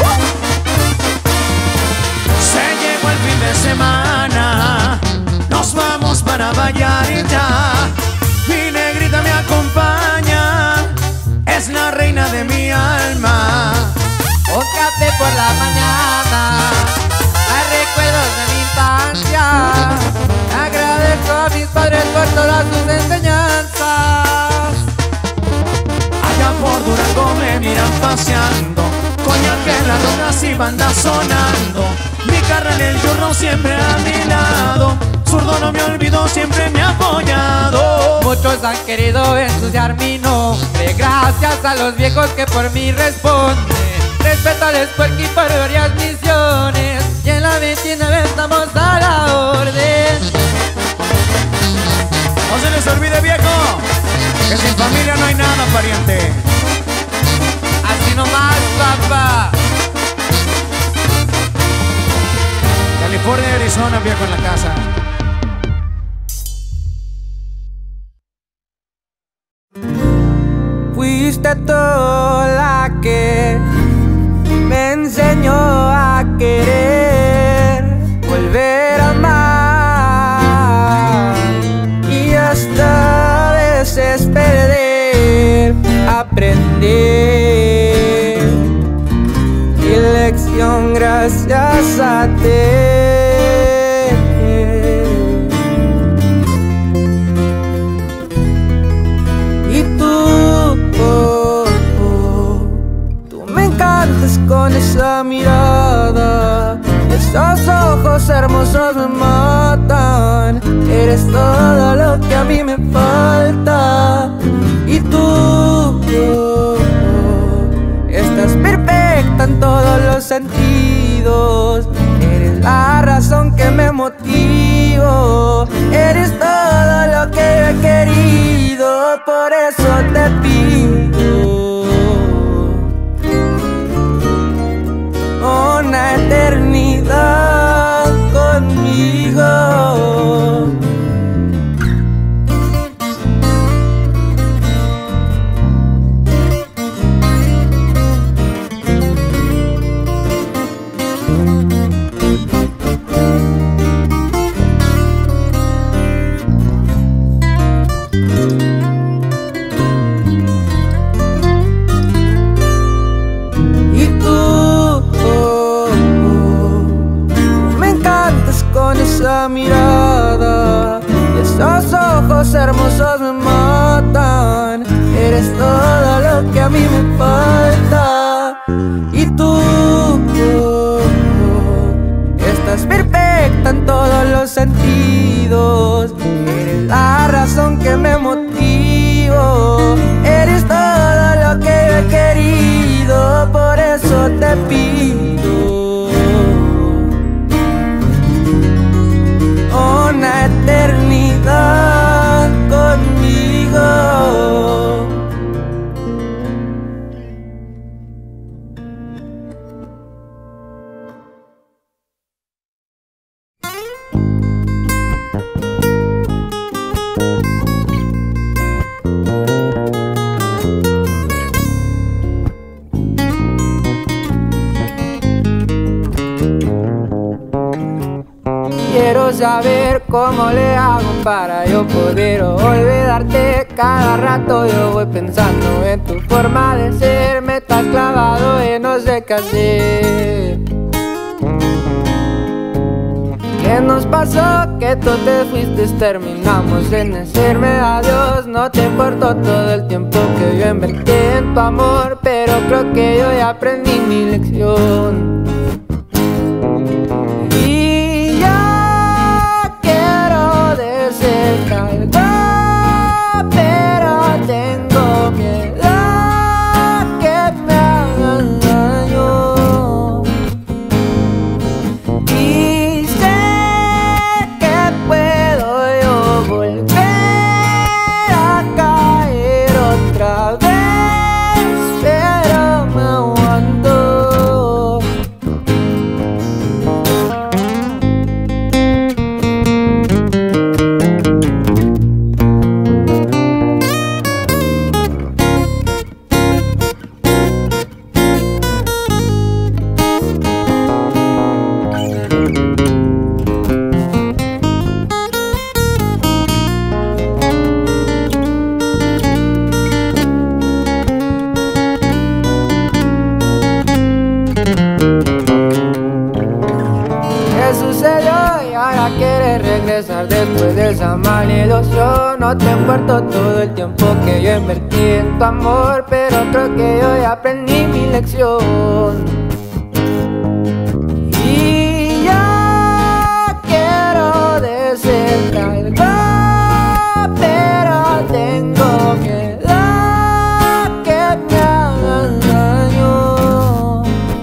Se llegó el fin de semana, nos vamos para Vallarta. Mi negrita me acompaña, es la reina de mi alma. Un café por la mañana, hay recuerdos de mi infancia. Agradezco a mis padres por todas sus enseñanzas. Allá por Durango me miran paseando, coñac en las rocas y bandas sonando. Mi carnal el churro siempre a mi lado, zurdo no me olvidó, siempre me ha apoyado. Muchos han querido ensuciar mi nombre, gracias a los viejos que por mí responden. Respeto al Sparky por varias misiones, y en la veintinueve estamos a la orden. No se les olvide, viejo, que sin familia no hay nada, pariente. Así nomás, papá. California, Arizona, viejo, en la casa. Fuiste tú la que me enseñó a querer, volver a amar y hasta veces perder, aprender. Mi lección gracias a ti. Con esa mirada, esos ojos hermosos me matan. Eres todo lo que a mí me falta. Y tú estás perfecta en todos los sentidos. Eres la razón que me motivo. Eres todo lo que yo he querido. Por eso te pido una eternidad conmigo. Esa mirada y esos ojos hermosos me matan. Eres todo lo que a mí me falta. Y tú estás perfecta en todos los sentidos. Eres la razón que me motivo. Eres todo lo que yo he querido. Por eso te pido una eternidad conmigo. Quiero saber cómo le hago para yo poder olvidarte. Cada rato yo voy pensando en tu forma de ser. Me estás clavado y no sé qué hacer. ¿Qué nos pasó? Que tú te fuiste, terminamos en decirme adiós. No te importó todo el tiempo que yo invertí en tu amor, pero creo que yo ya aprendí mi lección. Pero tengo miedo que me hagan daño. Y sé que puedo yo volver a caer otra vez, pero me aguanto. regresar después de esa mala ilusión. No te importó todo el tiempo que yo invertí en tu amor, pero creo que yo ya aprendí mi lección. Y ya quiero decirte algo, pero tengo miedo que me hagan daño.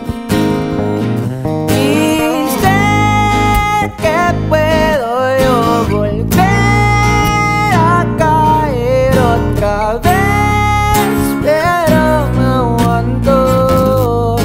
Y sé que puedo yo volver a caer otra vez, pero me aguanto.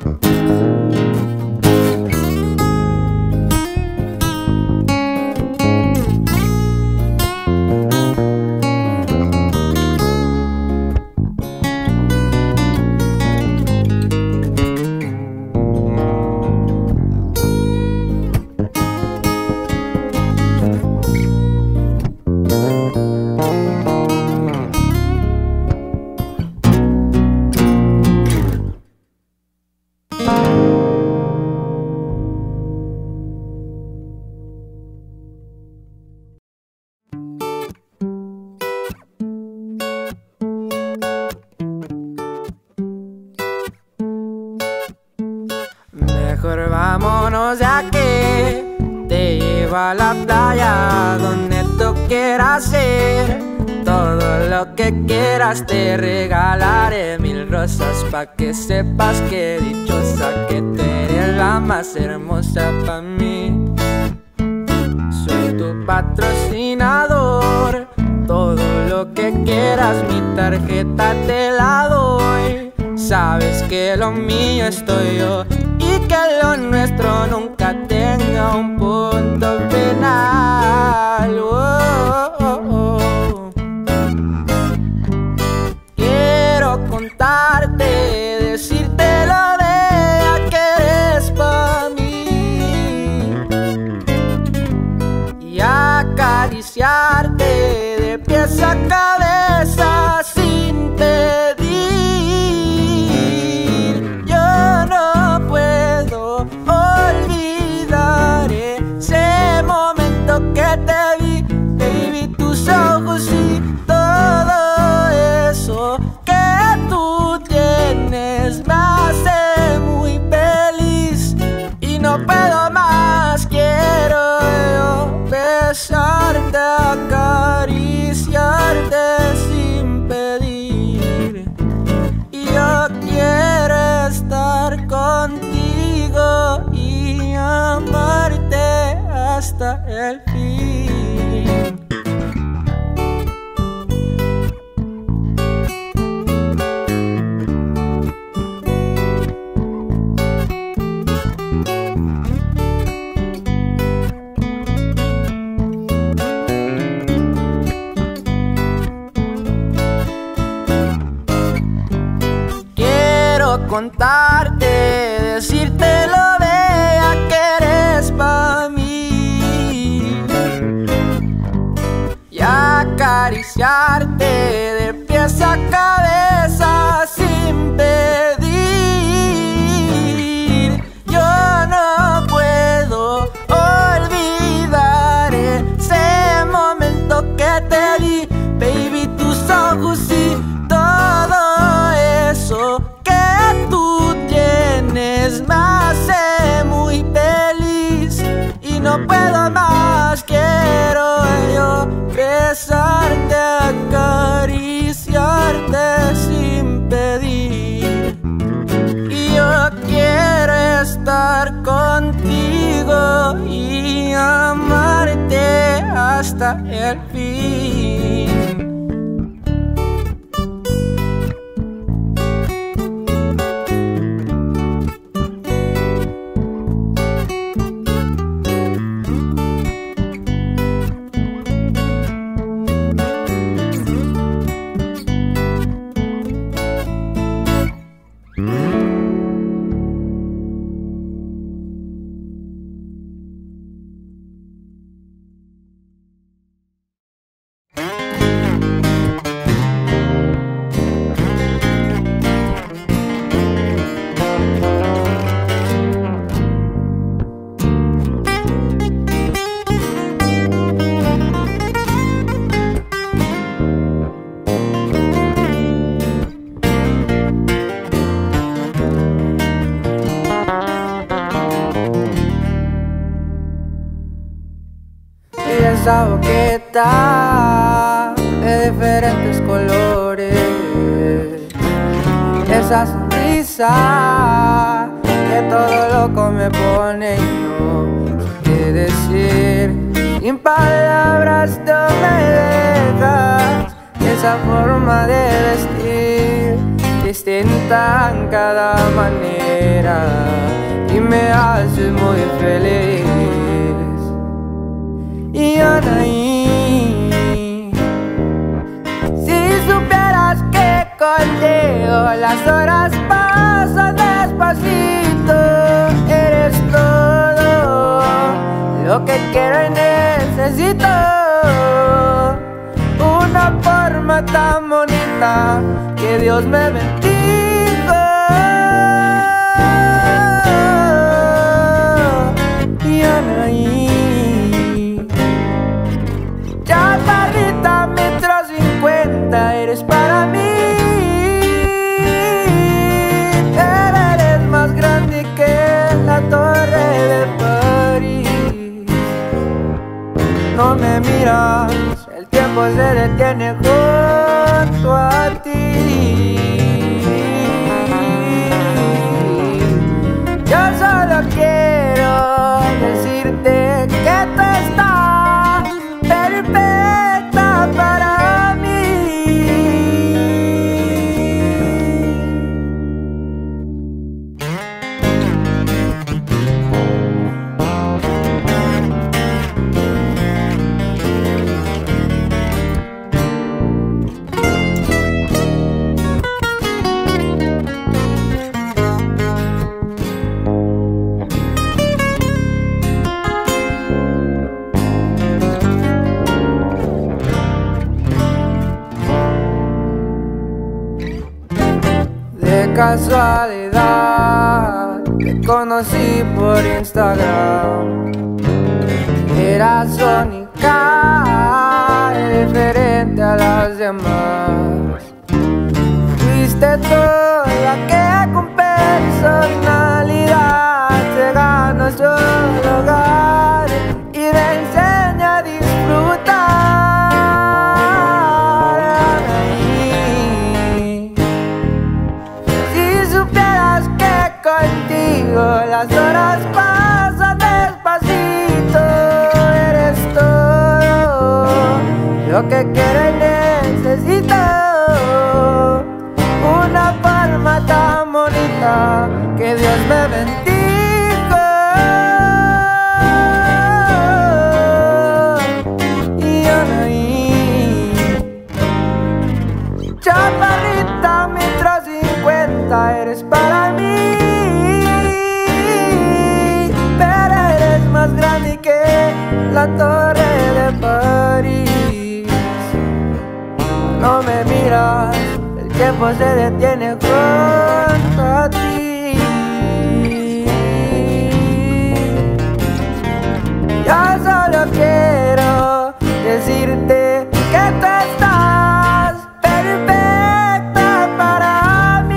Mejor vámonos de aquí, te llevo a la playa donde tú quieras ir. Todo lo que quieras te regalaré, mil rosas pa' que sepas que dichosa que tú eres la más hermosa pa' mí. Soy tu patrocinador, todo lo que quieras mi tarjeta te la doy. Sabes que lo mío estoy yo y que lo nuestro nunca tenga un punto final. Oh, oh, oh. Quiero contarte, decirte lo bella que eres pa' mí y acariciarte de pies a cabeza sin pedir. Yo no puedo olvidar ese momento que te vi, baby, tus ojos y todo eso que tú tienes me hace muy feliz y no puedo más. Quiero yo besarte, acariciarte sin pedir, y yo quiero estar contigo y amarte hasta el fin. Contarte, decirte lo bella que eres pa' mí y acariciarte de pies a cabeza sin pedir. Yo no puedo olvidar ese momento que te di, baby, tus ojos y todo eso tú tienes me hace muy feliz y no puedo más. Quiero yo besarte, acariciarte sin pedir, y yo quiero estar contigo y amarte hasta el fin. esa boqueta de diferentes colores, esa sonrisa que todo loco me pone y no sé qué decir. Sin palabras tú me dejas, esa forma de vestir distinta en cada manera y me haces muy feliz. Y Anaí, si supieras que contigo las horas pasan despacito, eres todo lo que quiero y necesito. Una forma tan bonita que Dios me bendiga. Y Anaí, chaparrita metro cincuenta, eres para mí. Pero eres más grande que la Torre de París. No me miras, el tiempo se detiene junto a ti. Yo solo quiero decirte que tú estás perfecta para mí. Casualidad, te conocí por Instagram. Eras única, diferente a las demás. Fuiste tú la que con personalidad se ganó su lugar y me enseña a disfrutar. Contigo las horas pasan despacito, eres todo lo que quiero y necesito. Una forma tan bonita que Dios me bendiga. Y Anaí, chaparrita metro cincuenta, eres para mí. Más grande que la Torre de París. No me miras, el tiempo se detiene junto a ti. Yo solo quiero decirte que tú estás perfecta para mí.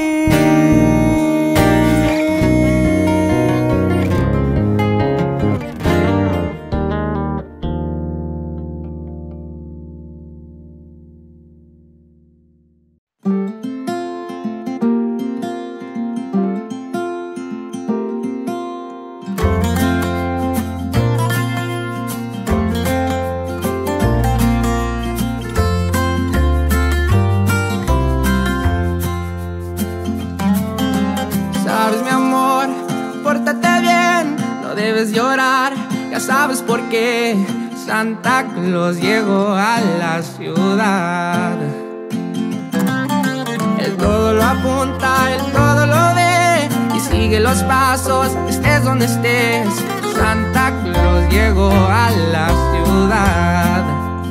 Llorar, ya sabes por qué Santa Claus llegó a la ciudad. Él todo lo apunta, él todo lo ve y sigue los pasos, estés donde estés. Santa Claus llegó a la ciudad.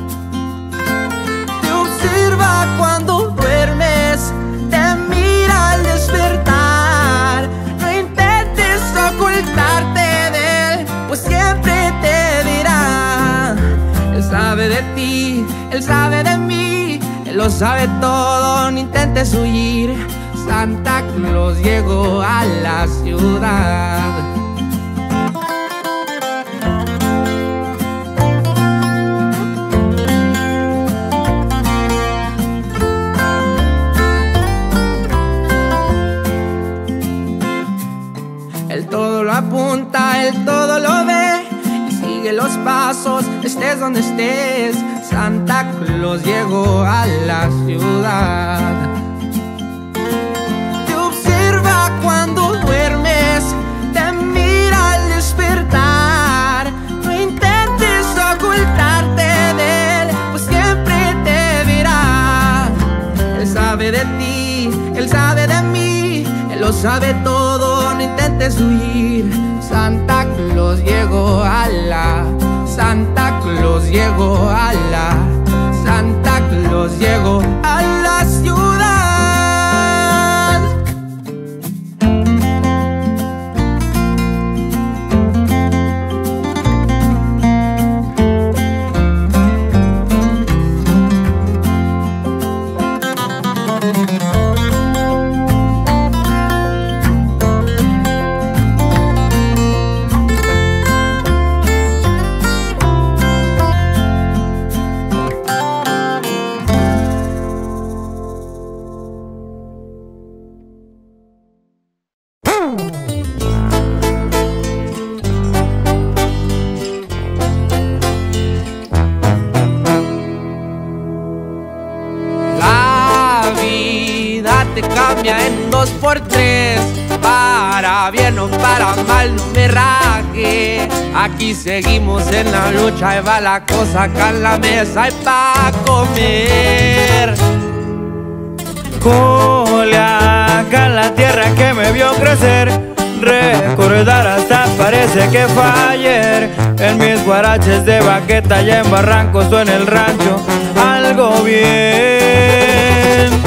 Te observa cuando duermes, te mira al despertar. No intentes ocultarte de él, pues siempre te dirá. Él sabe de ti, él sabe de mí, él lo sabe todo, no intentes huir. Santa Claus llegó a la ciudad. Él todo lo apunta, él todo lo ve y sigue los pasos, estés donde estés. Santa Claus llegó a la ciudad. Te observa cuando duermes, te mira al despertar. No intentes ocultarte de él, pues siempre te verá. Él sabe de ti, él sabe de mí, él lo sabe todo, no intentes huir. Santa Claus llegó a la, Santa Claus llegó a la, Santa Claus llegó a la ciudad. Te cambia en dos por tres, para bien o para mal, no me raje. Aquí seguimos en la lucha, ahí va la cosa, acá en la mesa hay pa' comer. Cole, acá en la tierra que me vio crecer, recordar hasta parece que fue ayer. En mis guaraches de baqueta, allá en Barrancos o en el rancho, algo bien.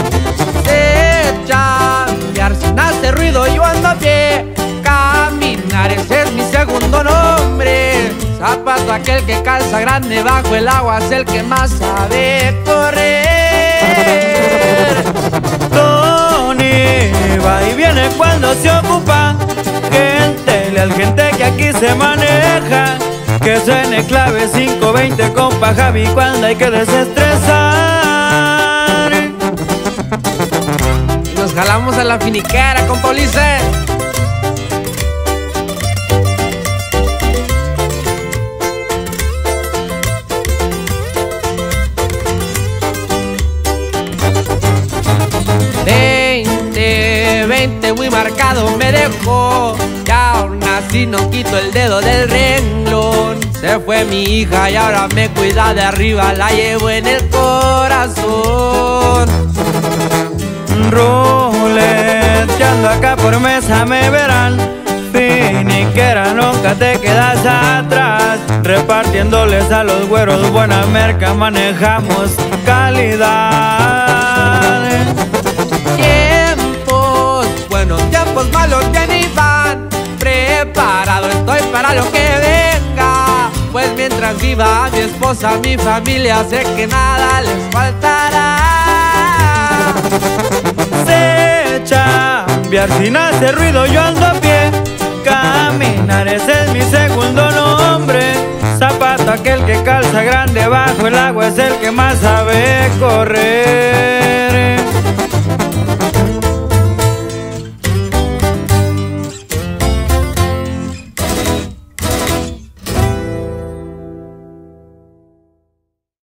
Chambear sin hacer ruido, yo ando a pie. Caminar, ese es mi segundo nombre. Zapato aquel que calza grande bajo el agua, es el que más sabe correr. Tony va y viene cuando se ocupa. Gente al gente que aquí se maneja. Que suene clave cinco veinte, compa Javi, cuando hay que desestresar. Nos jalamos a la finiquera, compa Ulises. Veinte, veinte muy marcado me dejó. Y aún así no quito el dedo del renglón. Se fue mi hija y ahora me cuida de arriba, la llevo en el corazón. Roulette, ando acá por mesa me verán. Finiquera, nunca te quedas atrás. Repartiéndoles a los güeros buena merca, manejamos calidad. Tiempos buenos, tiempos malos ya ni van. Preparado estoy para lo que venga, pues mientras viva mi esposa, mi familia, sé que nada les faltará. Se chambear sin hacer ruido, yo ando a pie. Caminar, ese es mi segundo nombre. Zapato aquel que calza grande bajo el agua, es el que más sabe correr.